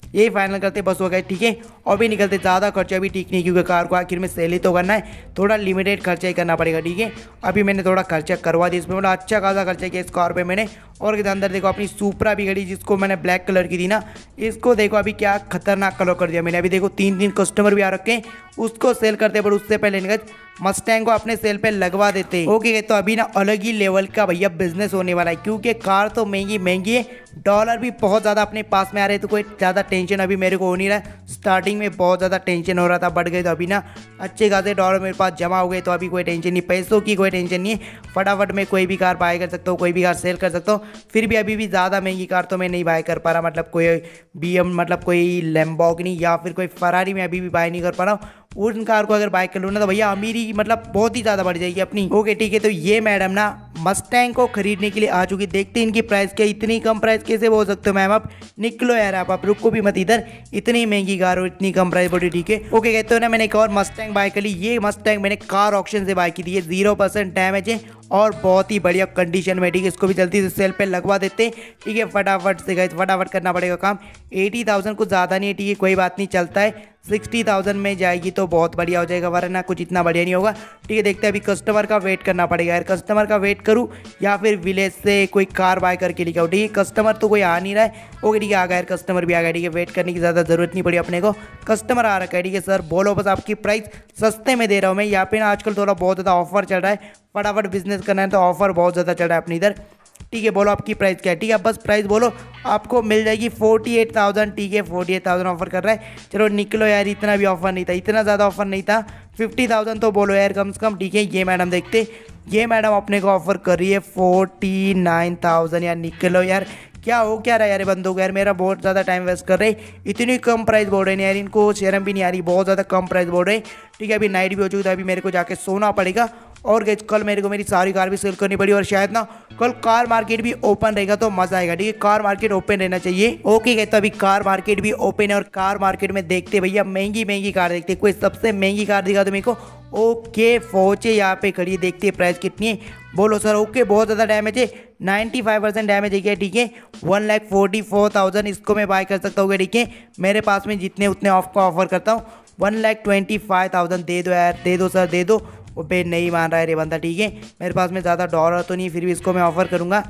Speaker 1: यही फाइनल करते बस हो गए, ठीक है। और भी निकलते, ज़्यादा खर्चा भी ठीक नहीं, क्योंकि कार को आखिर में सेल ही तो करना है, थोड़ा लिमिटेड खर्चा ही करना पड़ेगा, ठीक है। अभी मैंने थोड़ा खर्चा करवा दिया इसमें, मतलब अच्छा खासा खर्चा किया इस कार पे मैंने। और इसके अंदर देखो अपनी सुपरा भी गाड़ी, जिसको मैंने ब्लैक कलर की थी ना, इसको देखो अभी क्या खतरनाक कलर कर दिया मैंने। अभी देखो 3 कस्टमर भी आ रखे हैं, उसको सेल करते, पर उससे पहले निकल मस्टैंग को अपने सेल पे लगवा देते। ओके, तो अभी ना अलग ही लेवल का भैया बिजनेस होने वाला है, क्योंकि कार तो महंगी महंगी है, डॉलर भी बहुत ज़्यादा अपने पास में आ रहे हैं, तो कोई ज़्यादा टेंशन अभी मेरे को हो नहीं रहा है। स्टार्टिंग में बहुत ज़्यादा टेंशन हो रहा था, बढ़ गए, तो अभी ना अच्छे खासे डॉलर मेरे पास जमा हो गए, तो अभी कोई टेंशन नहीं, पैसों की कोई टेंशन नहीं है। फटाफट मैं कोई भी कार बाय कर सकता हूँ, कोई भी कार सेल कर सकता हूँ। फिर भी अभी भी ज़्यादा महंगी कार तो मैं नहीं बाय कर पा रहा, मतलब कोई BM, मतलब कोई लैम्बोर्गिनी या फिर कोई फरारी में अभी भी बाय नहीं कर पा रहा हूँ। उन कार को अगर बाय कर लूँ ना, तो भैया अमीरी मतलब बहुत ही ज़्यादा बढ़ जाएगी अपनी। ओके, ठीक है। तो ये मैडम ना मस्टैंग को खरीदने के लिए आ चुकी, देखते हैं इनकी प्राइस क्या, इतनी कम प्राइस कैसे बोल सकते हो मैम, आप निकलो यार, आप रुको भी मत इधर, इतनी महंगी कार हो, इतनी कम प्राइस बोली, ठीक है। ओके, कहते हो ना, मैंने एक और मस्टैंग बाय कर ली। ये मस्टैंग मैंने कार ऑक्शन से बाय की थी, ये 0% डैमेज है और बहुत ही बढ़िया कंडीशन में, ठीक है। इसको भी जल्दी से सेल पे लगवा देते हैं, ठीक है। फटाफट से गाइस, फटाफट करना पड़ेगा काम। 80,000 कुछ ज़्यादा नहीं है, ठीक है, कोई बात नहीं, चलता है। 60,000 में जाएगी तो बहुत बढ़िया हो जाएगा, वरना कुछ इतना बढ़िया नहीं होगा, ठीक है। देखते हैं, अभी कस्टमर का वेट करना पड़ेगा यार, कस्टमर का वेट करूँ या फिर विलेज से कोई कार बाय करके लेके आओ, ठीक है। कस्टमर तो कोई आ नहीं रहा है। ओके, ठीक है, आ गया यार, कस्टमर भी आ गया, ठीक है। वेट करने की ज़्यादा ज़रूरत नहीं पड़ी अपने को, कस्टमर आ रखा है, ठीक है। सर बोलो, बस आपकी प्राइस सस्ते में दे रहा हूँ मैं, यहाँ पे ना आजकल थोड़ा बहुत ज़्यादा ऑफर चल रहा है, फटाफट बिजनेस करना है तो ऑफर बहुत ज़्यादा चल रहा है अपनी इधर, ठीक है। बोलो आपकी प्राइस क्या है, ठीक है, बस प्राइस बोलो, आपको मिल जाएगी 48,000, ठीक है। 48,000 ऑफर कर रहा है, चलो निकलो यार, इतना भी ऑफर नहीं था, इतना ज़्यादा ऑफर नहीं था, 50,000 तो बोलो यार कम से कम, ठीक है। ये मैडम देखते, ये मैडम अपने को ऑफर कर रही है 49,000, यार निकलो यार, क्या हो क्या रहा है यार बंदों को, यार मेरा बहुत ज़्यादा टाइम वेस्ट कर रहे हैं, इतनी कम प्राइस बोल रहे हैं यार, इनको शर्म भी नहीं आ रही, बहुत ज़्यादा कम प्राइस बोल रहे हैं, ठीक है। अभी नाइट भी हो चुकी है, अभी मेरे को जाके सोना पड़ेगा, और गाइस कल मेरे को मेरी सारी कार भी सेल करनी पड़ी, और शायद ना कल कार मार्केट भी ओपन रहेगा तो मजा आएगा, ठीक है। कार मार्केट ओपन रहना चाहिए। ओके गाइस, तो अभी कार मार्केट भी ओपन है, और कार मार्केट में देखते भैया महंगी महंगी कार देखते, कोई सबसे महंगी कार दिखा दो मेरे को। ओके, फोचे यहाँ पे खड़ी है, देखते हैं प्राइस कितनी है, बोलो सर। ओके, बहुत ज़्यादा डैमेज है, 95% डैमेज है क्या, ठीक है। 1,44,000 इसको मैं बाय कर सकता हूँ, ठीक है। मेरे पास में जितने उतने ऑफ का ऑफर करता हूँ, 1,25,000 दे दो यार, दे दो सर, दे दो। ओबे नहीं मान रहा है रे बंदा, ठीक है। मेरे पास में ज़्यादा डॉलर तो नहीं, फिर भी इसको मैं ऑफर करूँगा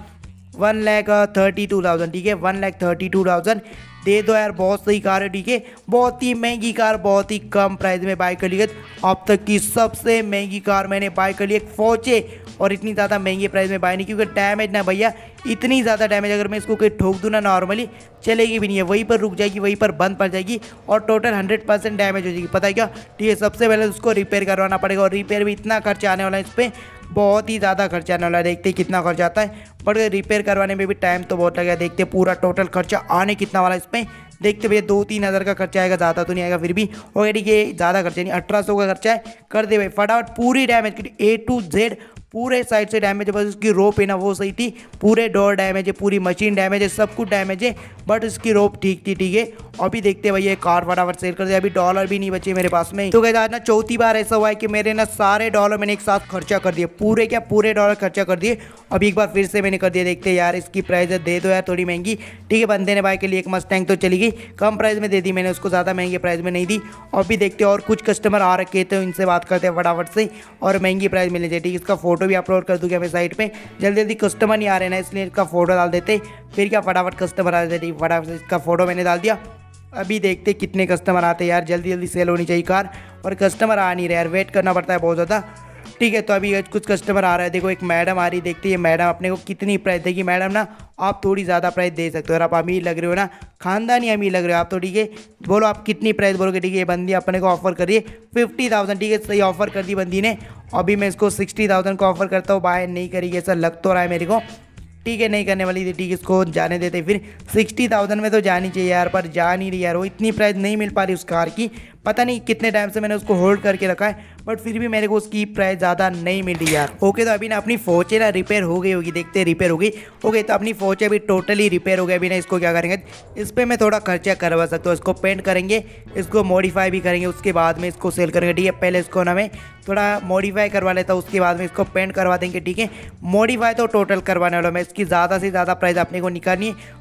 Speaker 1: 1,32,000, ठीक है। 1,32,000 दे दो यार, बहुत सही कार है, ठीक है। बहुत ही महंगी कार, बहुत ही कम प्राइस में बाय कर ली है, अब तक की सबसे महंगी कार मैंने बाय कर ली, एक फोचे, और इतनी ज़्यादा महंगी प्राइस में बाय नहीं, क्योंकि डैमेज ना भैया, इतनी ज़्यादा डैमेज अगर मैं इसको कोई ठोक दूँ ना नॉर्मली, चलेगी भी नहीं है, वहीं पर रुक जाएगी, वहीं पर बंद पड़ जाएगी, और टोटल 100% डैमेज हो जाएगी, पता है क्या, ठीक है। सबसे पहले उसको रिपेयर करवाना पड़ेगा, और रिपेयर भी इतना खर्चा आने वाला है इस पर, बहुत ही ज़्यादा खर्चा आने वाला है, देखते कितना खर्चा आता है, बट रिपेयर करवाने में भी टाइम तो बहुत लगेगा, देखते पूरा टोटल खर्चा आने कितना वाला है इस पर, देखते भैया 2-3 हज़ार का खर्चा आएगा, ज़्यादा तो नहीं आएगा, फिर भी और ठीक है, ज़्यादा खर्चा नहीं, 1800 का खर्चा है, कर दे भाई फटाफट। पूरी डैमेज A to Z पूरे साइड से डैमेज है, बस उसकी रोप है ना वो सही थी, पूरे डोर डैमेज है, पूरी मशीन डैमेज है, सब कुछ डैमेज है, बट इसकी रोप ठीक थी, ठीक है। अभी देखते भैया कार फटाफट सेल कर दिया, अभी डॉलर भी नहीं बचे मेरे पास में। तो गाइस आज ना चौथी बार ऐसा हुआ है कि मेरे ना सारे डॉलर मैंने एक साथ खर्चा कर दिए, पूरे डॉलर खर्चा कर दिए। अभी एक बार फिर से मैंने कर दिया, देखते यार इसकी प्राइस दे दो यार थोड़ी महंगी, ठीक है। बंदे ने भाई के लिए एक मस्टैंग तो चली गई, कम प्राइस में दे दी मैंने उसको, ज़्यादा महंगे प्राइस में नहीं दी। अभी देखते और कुछ कस्टमर आ रखे थे, इनसे बात करते हैं फटाफट से, और महंगी प्राइस मिलनी चाहिए, ठीक है। इसका फोटो भी अपलोड कर दूँगा मैं साइट पे, जल्दी जल्दी कस्टमर नहीं आ रहे ना, इसलिए इसका फोटो डाल देते, फिर क्या फटाफट कस्टमर आ जाते, फटाफट इसका फोटो मैंने डाल दिया। अभी देखते कितने कस्टमर आते हैं यार, जल्दी जल्दी सेल होनी चाहिए कार, और कस्टमर आ नहीं रहे यार, वेट करना पड़ता है बहुत ज़्यादा, ठीक है। तो अभी कुछ कस्टमर आ रहा है, देखो एक मैडम आ रही, देखते ये मैडम अपने को कितनी प्राइस देगी। मैडम ना आप थोड़ी ज़्यादा प्राइस दे सकते हो, और आप अमीर लग रहे हो ना, खानदानी अमीर लग रहे हो आप तो, ठीक है। बोलो आप कितनी प्राइस बोलोगे, ठीक है। ये बंदी अपने को ऑफर करिए 50,000, ठीक है, सही ऑफर कर दी बंदी ने। अभी मैं इसको 60,000 को ऑफर करता हूँ, बाय नहीं करेगी ऐसा लग तो रहा है मेरे को, ठीक है, नहीं करने वाली थी, ठीक है। इसको जाने देते, फिर 60,000 में तो जानी चाहिए यार, पर जा नहीं रही यार, वो इतनी प्राइस नहीं मिल पा रही उस कार की, पता नहीं कितने टाइम से मैंने उसको होल्ड करके रखा है, बट फिर भी मेरे को उसकी प्राइस ज़्यादा नहीं मिल रही यार। ओके, तो अभी ना अपनी फोचे ना रिपेयर हो गई होगी, देखते रिपेयर हो गई। ओके, तो अपनी फोचे अभी टोटली रिपेयर हो गई। अभी ना इसको क्या करेंगे, इस पर मैं थोड़ा खर्चा करवा सकता हूँ, इसको पेंट करेंगे, इसको मॉडिफाई भी करेंगे, उसके बाद में इसको सेल करेंगे, ठीक है। पहले इसको ना मैं थोड़ा मॉडिफाई करवा लेता हूँ, उसके बाद में इसको पेंट करवा देंगे, ठीक है। मॉडिफाई तो टोटल करवाने वाला मैं, इसकी ज़्यादा से ज़्यादा प्राइस अपने को निकालनी है,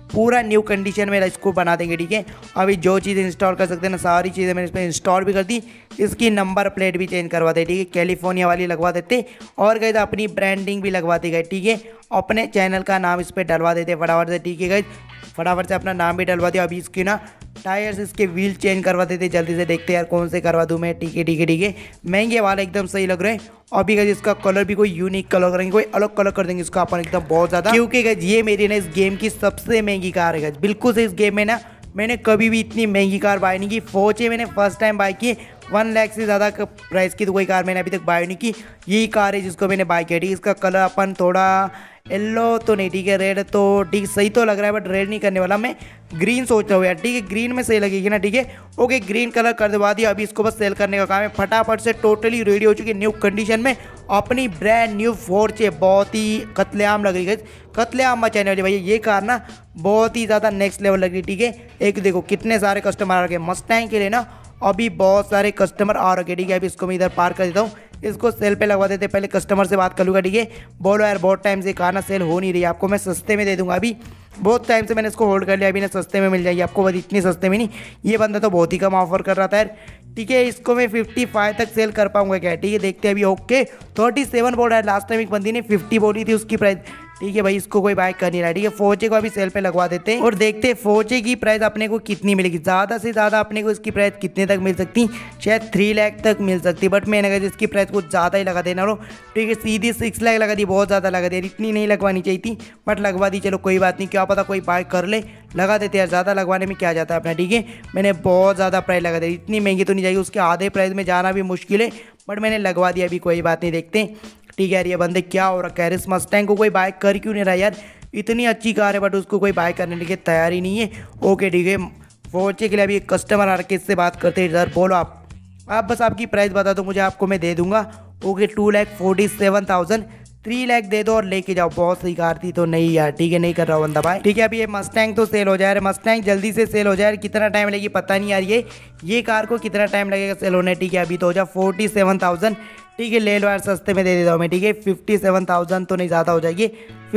Speaker 1: पूरा न्यू कंडीशन में इसको बना देंगे। ठीक है, अभी जो चीज़ इंस्टॉल कर सकते हैं ना सारी चीज़ें मैंने इस पर इंस्टॉल भी कर दी। इसकी नंबर प्लेट भी चेंज करवा दे, ठीक है, कैलिफोर्निया वाली लगवा देते और गए अपनी ब्रांडिंग भी लगवा दी गई। ठीक है, अपने चैनल का नाम इस पर डलवा देते फटाफट से। ठीक है गाइस, फटाफट से अपना नाम भी डलवा दिया। अभी इसकी ना टायर्स इसके व्हील चेंज करवा देते जल्दी से। देखते यार कौन से करवा दूँ मैं। ठीक है ठीक है ठीक है, महंगे वाले एकदम सही लग रहे हैं। अभी गाइस इसका कलर भी कोई यूनिक कलर करेंगे, कोई अलग कलर कर देंगे इसका अपन एकदम बहुत ज़्यादा, क्योंकि गाइस ये मेरी ना इस गेम की सबसे महंगी कार है गाइस। बिल्कुल से इस गेम में ना मैंने कभी भी इतनी महंगी कार बाय नहीं की। फोर्चे मैंने फर्स्ट टाइम बाय की, 1 लाख से ज़्यादा प्राइस की तो कोई कार मैंने अभी तक बाय नहीं की। यही कार है जिसको मैंने बाय किया। ठीक है, इसका कलर अपन थोड़ा येलो तो नहीं, ठीक है, रेड तो ठीक सही तो लग रहा है, बट रेड नहीं करने वाला मैं ग्रीन सोच रहा हूँ यार। ठीक है, ग्रीन में सही लगेगी ना। ठीक है, ओके, ग्रीन कलर कर दवा दिया। अभी इसको बस सेल करने का काम है। फटाफट से टोटली रेडी हो चुकी है न्यू कंडीशन में अपनी ब्रांड न्यू फोर्चे। बहुत ही कत्लेआम लग रही है, कत्लेआम मचाने वाली भैया ये कार ना, बहुत ही ज़्यादा नेक्स्ट लेवल लग रही है। ठीक है, एक देखो कितने सारे कस्टमर आ रखे मस्टैंग के लिए ना, अभी बहुत सारे कस्टमर आ रखे। ठीक है, अभी इसको मैं इधर पार कर देता हूँ, इसको सेल पे लगवा देते। पहले कस्टमर से बात कर लूँगा। ठीक है, बोलो यार बहुत टाइम से कार ना सेल हो नहीं रही है, आपको मैं सस्ते में दे दूंगा। अभी बहुत टाइम से मैंने इसको होल्ड कर लिया, अभी ना सस्ते में मिल जाएगी आपको, बस इतनी सस्ते में नहीं। ये बंदा तो बहुत ही कम ऑफर कर रहा था यार। ठीक है, इसको मैं 55 तक सेल कर पाऊंगा क्या। ठीक है, देखते हैं अभी। ओके 37 बोल रहा है, लास्ट टाइम एक बंदी ने 50 बोली थी उसकी प्राइस। ठीक है भाई, इसको कोई बाय कर नहीं रहा है। ठीक है, फोर्चे को अभी सेल पे लगवा देते हैं और देखते हैं फोर्चे की प्राइस अपने को कितनी मिलेगी। ज़्यादा से ज़्यादा अपने को इसकी प्राइस कितने तक मिल सकती, शायद 3 लाख तक मिल सकती, बट मैंने कहा इसकी प्राइस कुछ ज़्यादा ही लगा देना रो। ठीक है, सीधी 6 लाख लगा दी, बहुत ज़्यादा लगा दी, इतनी नहीं लगवानी चाहिए थी, बट लगवा दी। चलो कोई बात नहीं, क्या पता कोई बाय कर ले, लगा देते यार, ज़्यादा लगवाने में क्या जाता है अपना। ठीक है, मैंने बहुत ज़्यादा प्राइस लगा दी, इतनी महंगी तो नहीं जाएगी, उसके आधे प्राइस में जाना भी मुश्किल है, बट मैंने लगवा दिया। अभी कोई बात नहीं, देखते हैं। ठीक है यार, ये बंदे क्या हो रहा है, इस मस्टैंग को कोई बाय कर क्यों नहीं रहा यार, इतनी अच्छी कार है बट उसको कोई बाय करने के तैयार ही नहीं है। ओके ठीक है, फोर्चे के लिए अभी एक कस्टमर आ रहा है, इससे बात करते हैं। सर बोलो आप बस आपकी प्राइस बता दो मुझे, आपको मैं दे दूंगा। ओके 2,47,000, 3 लाख दे दो और लेके जाओ। बहुत सही कार थी तो नहीं यार, ठीक है नहीं कर रहा हूँ बंदा भाई। ठीक है, अभी ये मस्टैंग तो सेल हो जाए, मस्टैंग जल्दी से सेल हो जाए। कितना टाइम लगेगी पता नहीं यार, ये कार को कितना टाइम लगेगा सेल होने। ठीक है, अभी तो हो जाए 47,000। ठीक है, ले लो यार, सस्ते में दे देता हूँ मैं। ठीक है, 57,000 तो नहीं ज़्यादा हो जाएगी,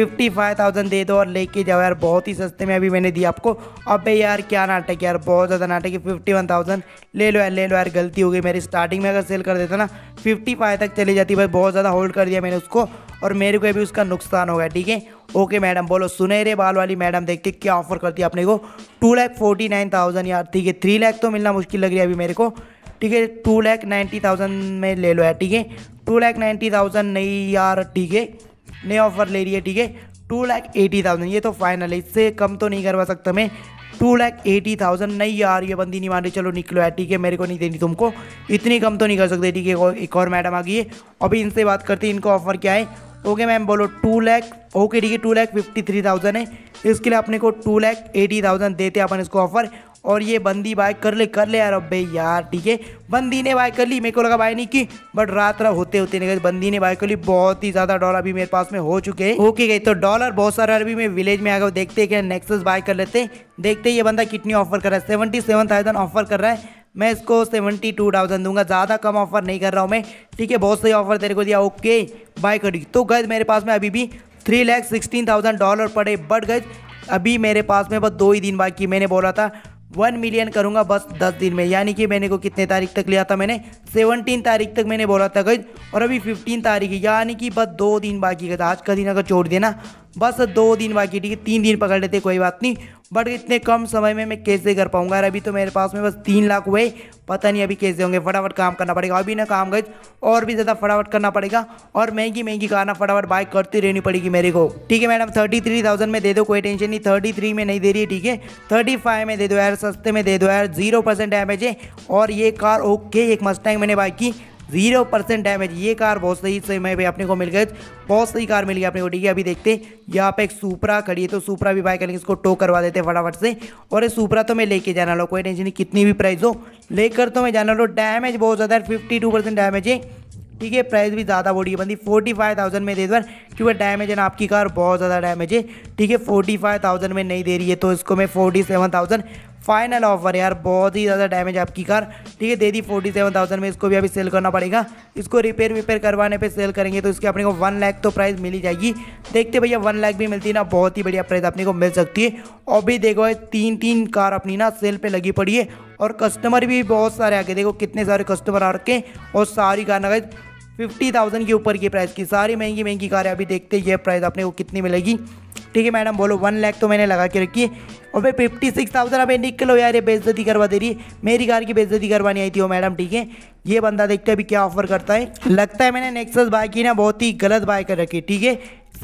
Speaker 1: 55,000 दे दो और लेके जाओ यार, बहुत ही सस्ते में अभी मैंने दिया आपको। अबे यार क्या नाटक यार, बहुत ज़्यादा नाटक है। 51,000 ले लो यार, गलती हो गई मेरी। स्टार्टिंग में अगर सेल कर देता ना 55 तक चली जाती भाई, बहुत ज़्यादा होल्ड कर दिया मैंने उसको और मेरे को अभी उसका नुकसान हो गया। ठीक है, ओके मैडम बोलो, सुनहरे बाल वाली मैडम, देखते क्या ऑफर करती है अपने को। 2,49,000 यार। ठीक है, 3 लाख तो मिलना मुश्किल लग रही है अभी मेरे को। ठीक है, 2,90,000 में ले लो यार। ठीक है, 2,90,000 नहीं यार, ठीक है नए ऑफर ले रही है। ठीक है, 2,80,000 ये तो फाइनल है, इससे कम तो नहीं करवा सकता मैं। 2,80,000 नहीं यार, ये बंदी नहीं मान रही, चलो निकलो यार। ठीक है, मेरे को नहीं देनी तुमको, इतनी कम तो नहीं कर सकते। ठीक है, एक और मैडम आ गई है, अभी इनसे बात करते हैं, इनको ऑफर क्या है। ओके मैम बोलो 2 लाख। ओके ठीक है, 2,53,000 है, इसके लिए अपने को 2,80,000 देते अपन इसको ऑफर। और ये बंदी बाय कर ले यार। अबे यार ठीक है, बंदी ने बाय कर ली, मेरे को लगा बाय नहीं की, बट रात होते होते नहीं, बंदी ने बाय कर ली। बहुत ही ज़्यादा डॉलर अभी मेरे पास में हो चुके हैं। ओके गई तो डॉलर बहुत सारा अभी मैं विलेज में आ गया। देखते हैं क्या नेक्सस बाय कर लेते हैं, देखते हैं ये बंदा कितनी ऑफर कर रहा है। 77,000 ऑफर कर रहा है, मैं इसको 72,000 दूंगा, ज़्यादा कम ऑफर नहीं कर रहा हूँ मैं। ठीक है, बहुत सही ऑफर तेरे को दिया। ओके बाय कर दी। तो गैस मेरे पास में अभी भी 3,16,000 डॉलर पड़े, बट गैस अभी मेरे पास में बस 2 ही दिन बाकी। मैंने बोला था 1 मिलियन करूंगा बस 10 दिन में, यानी कि मैंने को कितने तारीख तक लिया था, मैंने 17 तारीख तक मैंने बोला था गाइस, और अभी 15 तारीख है, यानी कि बस 2 दिन बाकी है। आज का दिन अगर छोड़ देना बस 2 दिन बाकी। ठीक है, 3 दिन पकड़ लेते कोई बात नहीं, बट इतने कम समय में मैं कैसे कर पाऊंगा यार। अभी तो मेरे पास में बस 3 लाख हुए, पता नहीं अभी कैसे होंगे। फटाफट काम करना पड़ेगा अभी ना, काम गाइस और भी ज़्यादा फटाफट करना पड़ेगा, और महंगी कार ना फटाफट बाय करती रहनी पड़ेगी मेरे को। ठीक है मैडम, 33,000 में दे दो, कोई टेंशन नहीं। 33 में नहीं दे रही है, ठीक है 35 में दे दो यार, सस्ते में दे दो यार। 0% डैमेज है, और ये कार ओके, एक मस्टैंग मैंने बाय की, 0% डैमेज। ये कार बहुत सही समय पे अपने को मिल गई, बहुत सही कार मिल गई अपने को। ठीक है, अभी देखते हैं, यहाँ पे एक सुपरा खड़ी है, तो सुपरा भी बाय करेंगे, इसको टो करवा देते हैं फटाफट से। और ये सुपरा तो मैं लेके जाना लो, कोई टेंशन नहीं, कितनी भी प्राइस हो लेकर तो मैं जाना लो। डैमेज बहुत ज़्यादा है, 52% डैमेज है। ठीक है, प्राइस भी ज़्यादा बोली है बंदी, 45,000 में दे दो, क्योंकि डैमेज है ना आपकी कार, बहुत ज़्यादा डैमेज है। ठीक है, 45,000 में नहीं दे रही है, तो इसको मैं 47,000 फाइनल ऑफर यार, बहुत ही ज़्यादा डैमेज आपकी कार, ठीक है, दे दी 47,000 में। इसको भी अभी सेल करना पड़ेगा, इसको रिपेयर करवाने पे सेल करेंगे तो इसके अपने को 1 लाख तो प्राइस मिल ही जाएगी। देखते भैया 1 लाख भी मिलती है ना, बहुत ही बढ़िया प्राइस अपने को मिल सकती है। और भी देखो 3 कार अपनी ना सेल पे लगी पड़ी है और कस्टमर भी बहुत सारे आके, देखो कितने सारे कस्टमर आ रखे और सारी कार ना 50,000 के ऊपर की प्राइस की, सारी महंगी कारें। अभी देखते हैं ये प्राइस अपने को कितनी मिलेगी। ठीक है मैडम बोलो, 1 लाख तो मैंने लगा के रखी है और भाई 56,000। अबे निकलो यार, ये बेइज्जती करवा दे रही है, मेरी कार की बेइज्जती करवानी आई थी वो मैडम। ठीक है, ये बंदा देखते हैं अभी क्या ऑफर करता है। लगता है मैंने नेक्सस बाय की ना, बहुत ही गलत बाय कर रखी। ठीक है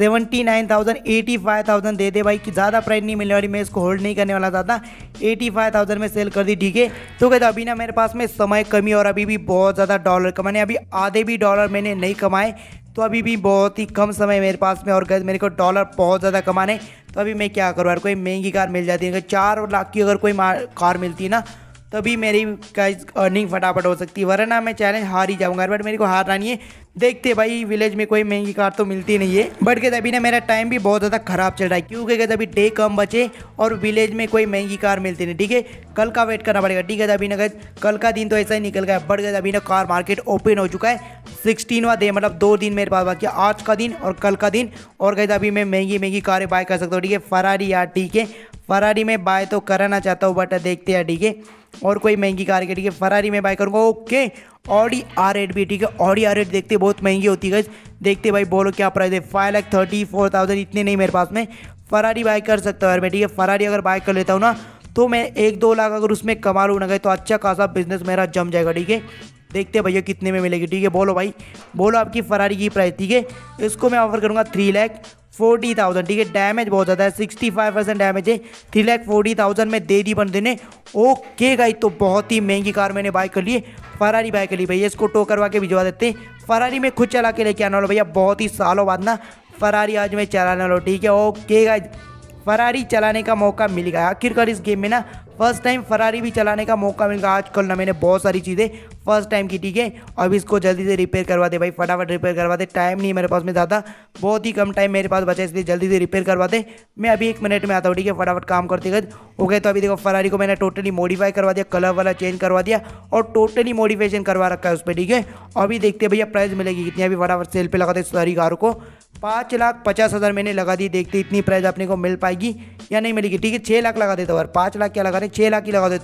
Speaker 1: 79,000 85,000 दे दे भाई, कि ज़्यादा प्राइस नहीं मिलने वाली, मैं इसको होल्ड नहीं करने वाला था। 85,000 में सेल कर दी। ठीक है, तो कहते अभी ना मेरे पास में समय कमी और अभी भी बहुत ज़्यादा डॉलर कमाने, अभी आधे भी डॉलर मैंने नहीं कमाए, तो अभी भी बहुत ही कम समय मेरे पास में और गैस मेरे को डॉलर बहुत ज़्यादा कमाने। तो अभी मैं क्या करूँ यार, कोई महंगी कार मिल जाती है, अगर 4 लाख की अगर कोई कार मिलती है ना, तभी मेरी गाइस अर्निंग फटाफट हो सकती है, वरना मैं चैलेंज हार ही जाऊंगा। बट मेरे को हारना नहीं है। देखते भाई विलेज में कोई महंगी कार तो मिलती नहीं है, बट कहते अभी ना मेरा टाइम भी बहुत ज़्यादा खराब चल रहा है, क्योंकि कहते अभी डे कम बचे और विलेज में कोई महंगी कार मिलती नहीं। ठीक है, कल का वेट करना पड़ेगा। ठीक है, अभी ना कल का दिन तो ऐसा ही निकल गया, बट गए अभी ना कार मार्केट ओपन हो चुका है। 16वां डे, मतलब 2 दिन मेरे पास बाकी, आज का दिन और कल का दिन। और कहते अभी मैं महंगी कारें बाय कर सकता हूँ। ठीक है, फरारी यार, ठीक है फरारी में बाय तो कराना चाहता हूँ, बट देखते हैं। ठीक है, और कोई महंगी कार के, ठीक है फरारी में बाय करूँगा। ओके, ऑडी R8 भी, ठीक है ऑडी R8 देखते बहुत महंगी होती है। देखते भाई बोलो क्या प्राइस है, 5,34,000, इतने नहीं मेरे पास में। फरारी बाय कर सकता हूँ यार मैं। ठीक है, फरारी अगर बाय कर लेता हूँ ना, तो मैं 1-2 लाख अगर उसमें कमा लूँ ना गए, तो अच्छा खासा बिजनेस मेरा जम जाएगा। ठीक है, देखते भैया कितने में मिलेगी। ठीक है, बोलो भाई, बोलो आपकी फरारी की प्राइस। ठीक है, इसको मैं ऑफर करूँगा 3,40,000। ठीक है, डैमेज बहुत ज़्यादा है, 65% डैमेज है। 3,40,000 में दे दी बंदे ने। ओके गाइस, तो बहुत ही महंगी कार मैंने बाय कर ली है, फरारी बाय कर ली भैया। इसको टो करवा के भिजवा देते हैं, फरारी में खुद चला के लेके आना वाला भैया, बहुत ही सालों बाद ना फरारी आज मैं चलाने वाला हूँ। ठीक है, ओके गाइस, फरारी चलाने का मौका मिल गया आखिरकार इस गेम में ना, फर्स्ट टाइम फरारी भी चलाने का मौका मिल गया आजकल ना। मैंने बहुत सारी चीज़ें फर्स्ट टाइम की। ठीक है, अब इसको जल्दी से रिपेयर करवा दे भाई, फटाफट रिपेयर करवा दे। टाइम नहीं है मेरे पास में ज़्यादा, बहुत ही कम टाइम मेरे पास बचा, इसलिए जल्दी से रिपेयर करवा दे। मैं अभी 1 मिनट में आता हूँ। ठीक है, फटाफट काम करते गए। हो गए, तो अभी देखो फरारी को मैंने टोटली मॉडिफाई करवा दिया, कलर वाला चेंज करवा दिया और टोटली मॉडिफिकेशन करवा रखा है उस पर। ठीक है, अभी देखते भैया प्राइस मिलेगी कितनी। अभी फटाफट सेल पे लगाते सारी कारों को, 5,50,000 मैंने लगा दी। देखते इतनी प्राइस अपने को मिल पाएगी या नहीं मिलेगी। ठीक है, 6 लाख लगा देता हूँ यार, 5 लाख क्या लगा रहे, 6 लाख ही लगा देते।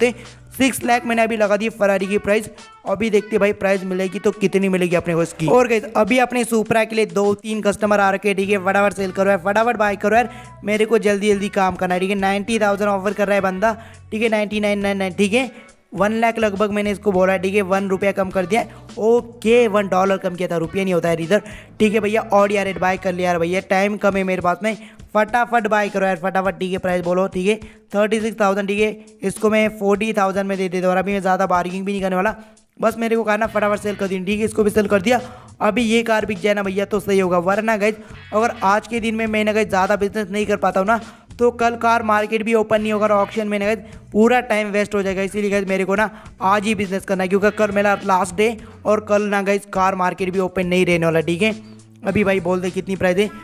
Speaker 1: 6 लाख मैंने अभी लगा दी फरारी की प्राइस। अभी देखते भाई प्राइस मिलेगी तो कितनी मिलेगी अपने को इसकी। और गाइस अभी अपने सुपरा के लिए 2-3 कस्टमर आ रखे। ठीक है, फटाफट सेल करो यार, फटाफट बाय करो यार, मेरे को जल्दी काम करना है। ठीक है, 90,000 ऑफर कर रहा है बंदा। ठीक है, 99,99। ठीक है, 1 लाख लगभग मैंने इसको बोला है। ठीक है, 1 रुपया कम कर दिया। ओके, $1 कम किया था, रुपया नहीं होता है इधर। ठीक है भैया, ऑडी R8 बाय कर लिया यार भैया, टाइम कम है मेरे पास में, फटाफट बाय करो यार फटाफट। ठीक है, प्राइस बोलो। ठीक है, 36,000। ठीक है, इसको मैं 40,000 में दे देता हूँ और अभी मैं ज़्यादा बार्गिंग भी नहीं करने वाला, बस मेरे को कहना फटाफट सेल कर दी। ठीक है, इसको भी सेल कर दिया। अभी ये कार बिक जाए ना भैया तो सही होगा, वरना गाइस अगर आज के दिन में मैंने गाइस ज़्यादा बिजनेस नहीं कर पाता हूँ ना, तो कल कार मार्केट भी ओपन नहीं होगा और ऑक्शन में गाइस पूरा टाइम वेस्ट हो जाएगा। इसीलिए गाइस मेरे को ना आज ही बिजनेस करना है, क्योंकि कल मेरा लास्ट डे और कल ना गाइस कार मार्केट भी ओपन नहीं रहने वाला। ठीक है, अभी भाई बोल दे कितनी प्राइस है,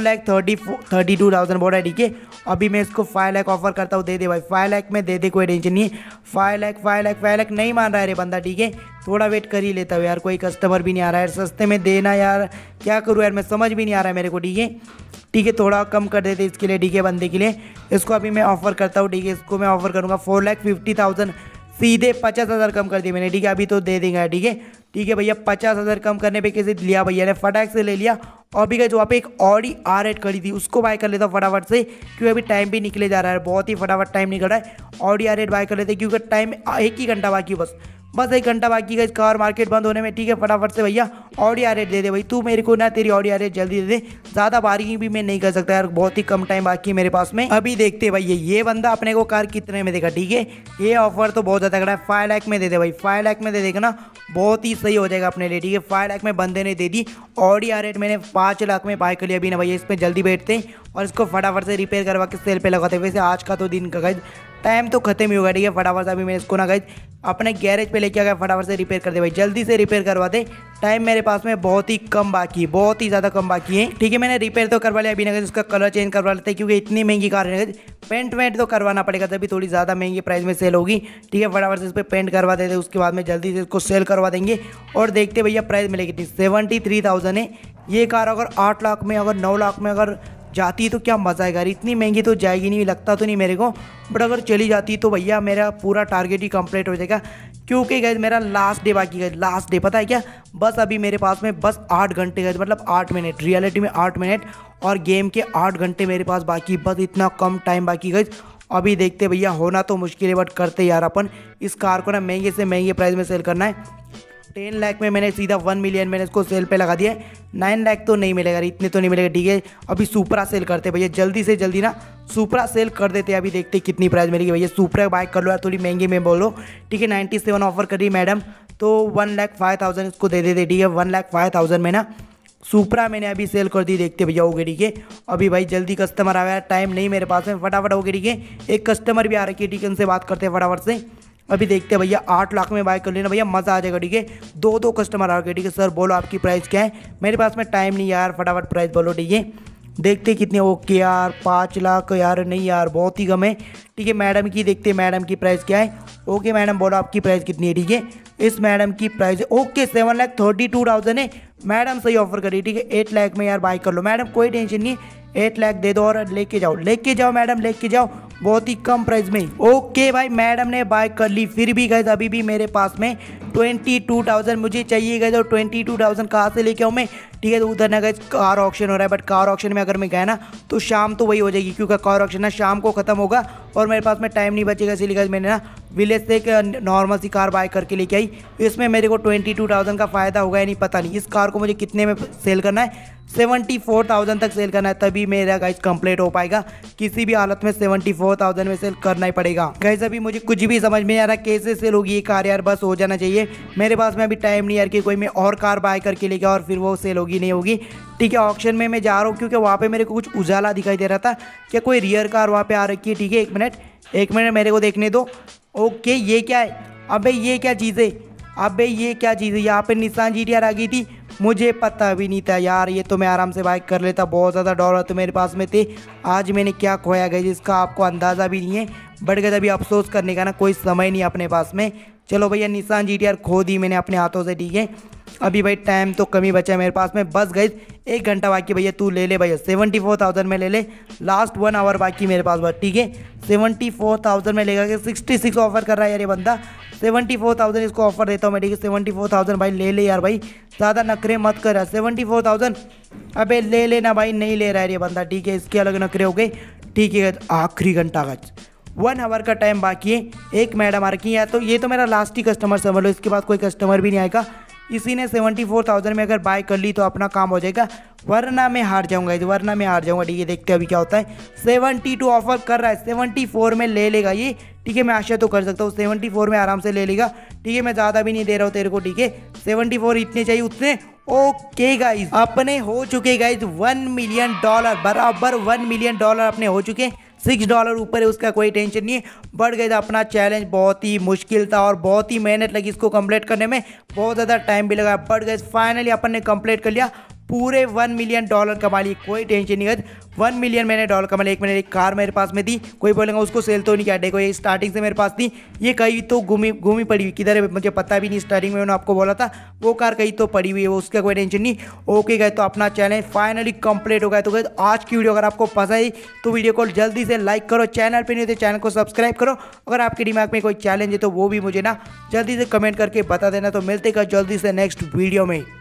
Speaker 1: 4,32,000 बोल रहा है। ठीक है, अभी मैं इसको 5 लाख ऑफर करता हूँ, दे दे भाई 5 लाख में दे दे, कोई टेंशन नहीं है। 5 लाख नहीं मान रहा है रे बंदा। ठीक है, थोड़ा वेट कर ही लेता हूँ यार, कोई कस्टमर भी नहीं आ रहा है, सस्ते में देना यार क्या करूँ यार, मैं समझ भी नहीं आ रहा है मेरे को। ठीक है, थोड़ा कम कर देते इसके लिए। ठीक है, बंदे के लिए इसको अभी मैं ऑफर करता हूँ। ठीक है, इसको मैं ऑफर करूँगा 4,50,000, सीधे 50,000 कम कर दिए मैंने। ठीक है, अभी तो दे देंगे। ठीक है भैया, 50,000 कम करने पे कैसे लिया भैया ने, फटाक से ले लिया। और अभी जो वहाँ पे एक ऑडी R8 खड़ी थी उसको बाय कर लेता हूँ फटाफट से, क्योंकि अभी टाइम भी निकले जा रहा है, बहुत ही फटाफट टाइम निकल रहा है। ऑडी R8 बाय कर लेते क्योंकि टाइम 1 ही घंटा बाकी है, बस 1 घंटा बाकी है कार मार्केट बंद होने में। ठीक है, फटाफट से भैया ऑडी R8 दे दे भाई, तू मेरे को ना तेरी ऑडी R8 जल्दी दे दे, ज़्यादा बार्गिंग भी मैं नहीं कर सकता यार, बहुत ही कम टाइम बाकी है मेरे पास में। अभी देखते भाई ये बंदा अपने को कार कितने में देगा। ठीक है, ये ऑफर तो बहुत ज़्यादा करा है, 5 लाख में दे दे भाई, 5 लाख में दे देगा ना, बहुत ही सही हो जाएगा अपने लिए। ठीक है, 5 लाख में बंदे ने दे दी। ऑडी R8 मैंने 5 लाख में बाय कर लिया अभी ना भैया, इस पर जल्दी बैठते हैं और इसको फटाफट से रिपेयर करवा के सेल पे लगाते हैं। वैसे आज का तो दिन का गाइस टाइम तो खत्म ही होगा। ठीक है, फटाफट से अभी मैं इसको ना गाइस अपने गैरेज पे लेके आ गया, फटाफट से रिपेयर कर दे भाई, जल्दी से रिपेयर करवा दे, टाइम मेरे पास में बहुत ही कम बाकी है, बहुत ही ज़्यादा कम बाकी है। ठीक है, मैंने रिपेयर तो करवा लिया अभी ना, इसका कलर चेंज करवा लेते हैं क्योंकि इतनी महंगी कार है। पेंट वेंट तो करवाना पड़ेगा तभी थोड़ी ज़्यादा महंगी प्राइस में सेल होगी। ठीक है, फटाफट से इस पर पेंट करवा देते, उसके बाद में जल्दी से इसको सेल करवा देंगे और देखते भैया प्राइस मिलेगी कितनी। 73,000 है ये कार। अगर 8 लाख में, अगर 9 लाख में अगर जाती है तो क्या मज़ा आएगा। इतनी महंगी तो जाएगी नहीं, लगता तो नहीं मेरे को, बट अगर चली जाती तो भैया मेरा पूरा टारगेट ही कंप्लीट हो जाएगा। क्योंकि गाइस मेरा लास्ट डे बाकी है। लास्ट डे पता है क्या, बस अभी मेरे पास में बस 8 घंटे गए, मतलब 8 मिनट, रियलिटी में 8 मिनट और गेम के 8 घंटे मेरे पास बाकी। बस इतना कम टाइम बाकी गई। अभी देखते भैया, होना तो मुश्किल है बट करते यार अपन इस कार को ना महंगे से महंगे प्राइस में सेल करना है। 10 लाख में मैंने सीधा 1 मिलियन मैंने इसको सेल पे लगा दिया है। 9 लाख तो नहीं मिलेगा, इतने तो नहीं मिलेगा। ठीक है, अभी सुपरा सेल करते भैया, जल्दी से जल्दी ना सुपरा सेल कर देते हैं। अभी देखते कितनी प्राइस मिलेगी भैया। सुपरा बाइक कर लो यार, थोड़ी महंगी में बोलो। ठीक है, 97 ऑफर कर रही मैडम, तो 1,05,000 इसको दे देते। ठीक है, 1,05,000 में ना सुपरा मैंने अभी सेल कर दी। देखते भैया हो गए। ठीक है, अभी भाई जल्दी कस्टमर आ गया, टाइम नहीं मेरे पास में, फटाफट हो गए। ठीक है, एक कस्टमर भी आ रखी है। ठीक है, उनसे बात करते हैं फटाफट से। अभी देखते हैं भैया, 8 लाख में बाय कर लेना भैया, मज़ा आ जाएगा। ठीक है, दो कस्टमर आ गए। ठीक है सर, बोलो आपकी प्राइस क्या है। मेरे पास में टाइम नहीं यार, फटाफट प्राइस बोलो। ठीक है, देखते कितने। ओके यार 5 लाख यार, नहीं यार बहुत ही कम है। ठीक है, मैडम की देखते मैडम की प्राइस क्या है। ओके मैडम बोलो आपकी प्राइस कितनी है। ठीक है, इस मैडम की प्राइस ओके 7,32,000 है। मैडम सही ऑफर करी। ठीक है, 8 लाख में यार बाय कर लो मैडम, कोई टेंशन नहीं। 8 लाख दे दो और लेके जाओ मैडम, लेके जाओ बहुत ही कम प्राइस में। ओके भाई, मैडम ने बाय कर ली। फिर भी गाइस अभी भी मेरे पास में 22,000 मुझे चाहिए गाइस, और 22,000 कहाँ से लेके आऊँ मैं। ठीक है, तो उधर ना गाइस कार ऑक्शन हो रहा है, बट कार ऑक्शन में अगर मैं गया ना तो शाम तो वही हो जाएगी, क्योंकि कार ऑक्शन ना शाम को खत्म होगा और मेरे पास में टाइम नहीं बचेगा। इसलिए गाइस मैंने ना विलेज से एक नॉर्मल सी कार बाय करके लेके आई। इसमें मेरे को 22,000 का फ़ायदा होगा या नहीं पता नहीं। इस कार को मुझे कितने में सेल करना है, 74,000 तक सेल करना है, तभी मेरा गाइस कंप्लीट हो पाएगा। किसी भी हालत में 74,000 में सेल करना ही पड़ेगा। गाइस अभी मुझे कुछ भी समझ में नहीं आ रहा कैसे सेल होगी ये कार यार, बस हो जाना चाहिए। मेरे पास में अभी टाइम नहीं यार कि कोई मैं और कार बाय करके लेके और फिर वो सेल होगी नहीं होगी। ठीक है, ऑक्शन में मैं जा रहा हूँ क्योंकि वहाँ पे मेरे को कुछ उजाला दिखाई दे रहा था, क्या कोई रियर कार वहाँ पे आ रखी है। ठीक है, एक मिनट मेरे को देखने दो। ओके ये क्या है, अबे ये क्या चीज़ है, अबे ये क्या चीज़ है। यहाँ पे निसान GTR आ गई थी, मुझे पता भी नहीं था यार। ये तो मैं आराम से बाइक कर लेता, बहुत ज़्यादा डॉलर तो मेरे पास में थे। आज मैंने क्या खोया गया जिसका आपको अंदाज़ा भी नहीं है। बढ़ गया, अभी अफसोस करने का ना कोई समय नहीं अपने पास में। चलो भैया, निसान GTR खो दी मैंने अपने हाथों से। ठीक है, अभी भाई टाइम तो कम ही बचा है मेरे पास में, बस गई 1 घंटा बाकी। भैया तू ले ले भैया, 74,000 में ले ले, लास्ट 1 आवर बाकी मेरे पास बस। ठीक है, 74,000 में लेगा कि 66 ऑफर कर रहा है यार ये बंदा। 74,000 इसको ऑफर देता हूँ मैं। ठीक है, 74,000 भाई ले ले यार भाई, ज़्यादा नखरे मत कर यार। 74,000 अबे ले लेना भाई, नहीं ले रहा है ये बंदा। ठीक है, इसके अलग नखरे हो गए। ठीक है, आखिरी घंटा का 1 आवर का टाइम बाकी है। एक मैडम आ रखी है, तो ये तो मेरा लास्ट ही कस्टमर समझ लो, इसके बाद कोई कस्टमर भी नहीं आएगा। इसी ने 74,000 में अगर बाय कर ली तो अपना काम हो जाएगा, वरना मैं हार जाऊंगा, वरना मैं हार जाऊंगा। ठीक है, देखते हैं अभी क्या होता है। 72 ऑफर कर रहा है, 74 में ले लेगा ये। ठीक है, मैं आशा तो कर सकता हूँ 74 में आराम से ले लेगा। ठीक है, मैं ज़्यादा भी नहीं दे रहा हूँ तेरे को। ठीक है, 74 इतने चाहिए उतने। ओके गाइज, अपने हो चुके गाइज $1 मिलियन, बराबर $1 मिलियन अपने हो चुके। $6 ऊपर है, उसका कोई टेंशन नहीं है। बढ़ गया था अपना चैलेंज, बहुत ही मुश्किल था और बहुत ही मेहनत लगी इसको कंप्लीट करने में, बहुत ज़्यादा टाइम भी लगा। बढ़ गए, फाइनली अपन ने कंप्लीट कर लिया, पूरे $1 मिलियन कमा लिए। कोई टेंशन नहीं है, 1 मिलियन मैंने डॉलर कमा लिया। एक कार मेरे पास में थी, कोई बोलेगा उसको सेल तो नहीं किया। देखो ये स्टार्टिंग से मेरे पास थी, ये कहीं तो घूमी पड़ी हुई, किधर है मुझे पता भी नहीं। स्टार्टिंग में मैंने आपको बोला था वो कार कहीं तो पड़ी हुई है, उसका कोई टेंशन नहीं। ओके गए, तो अपना चैलेंज फाइनली कंप्लीट हो गया। तो गए आज की वीडियो अगर आपको पसंद आई तो वीडियो को जल्दी से लाइक करो, चैनल पर नहीं तो चैनल को सब्सक्राइब करो। अगर आपके दिमाग में कोई चैलेंज है तो वो भी मुझे ना जल्दी से कमेंट करके बता देना। तो मिलते हैं जल्दी से नेक्स्ट वीडियो में।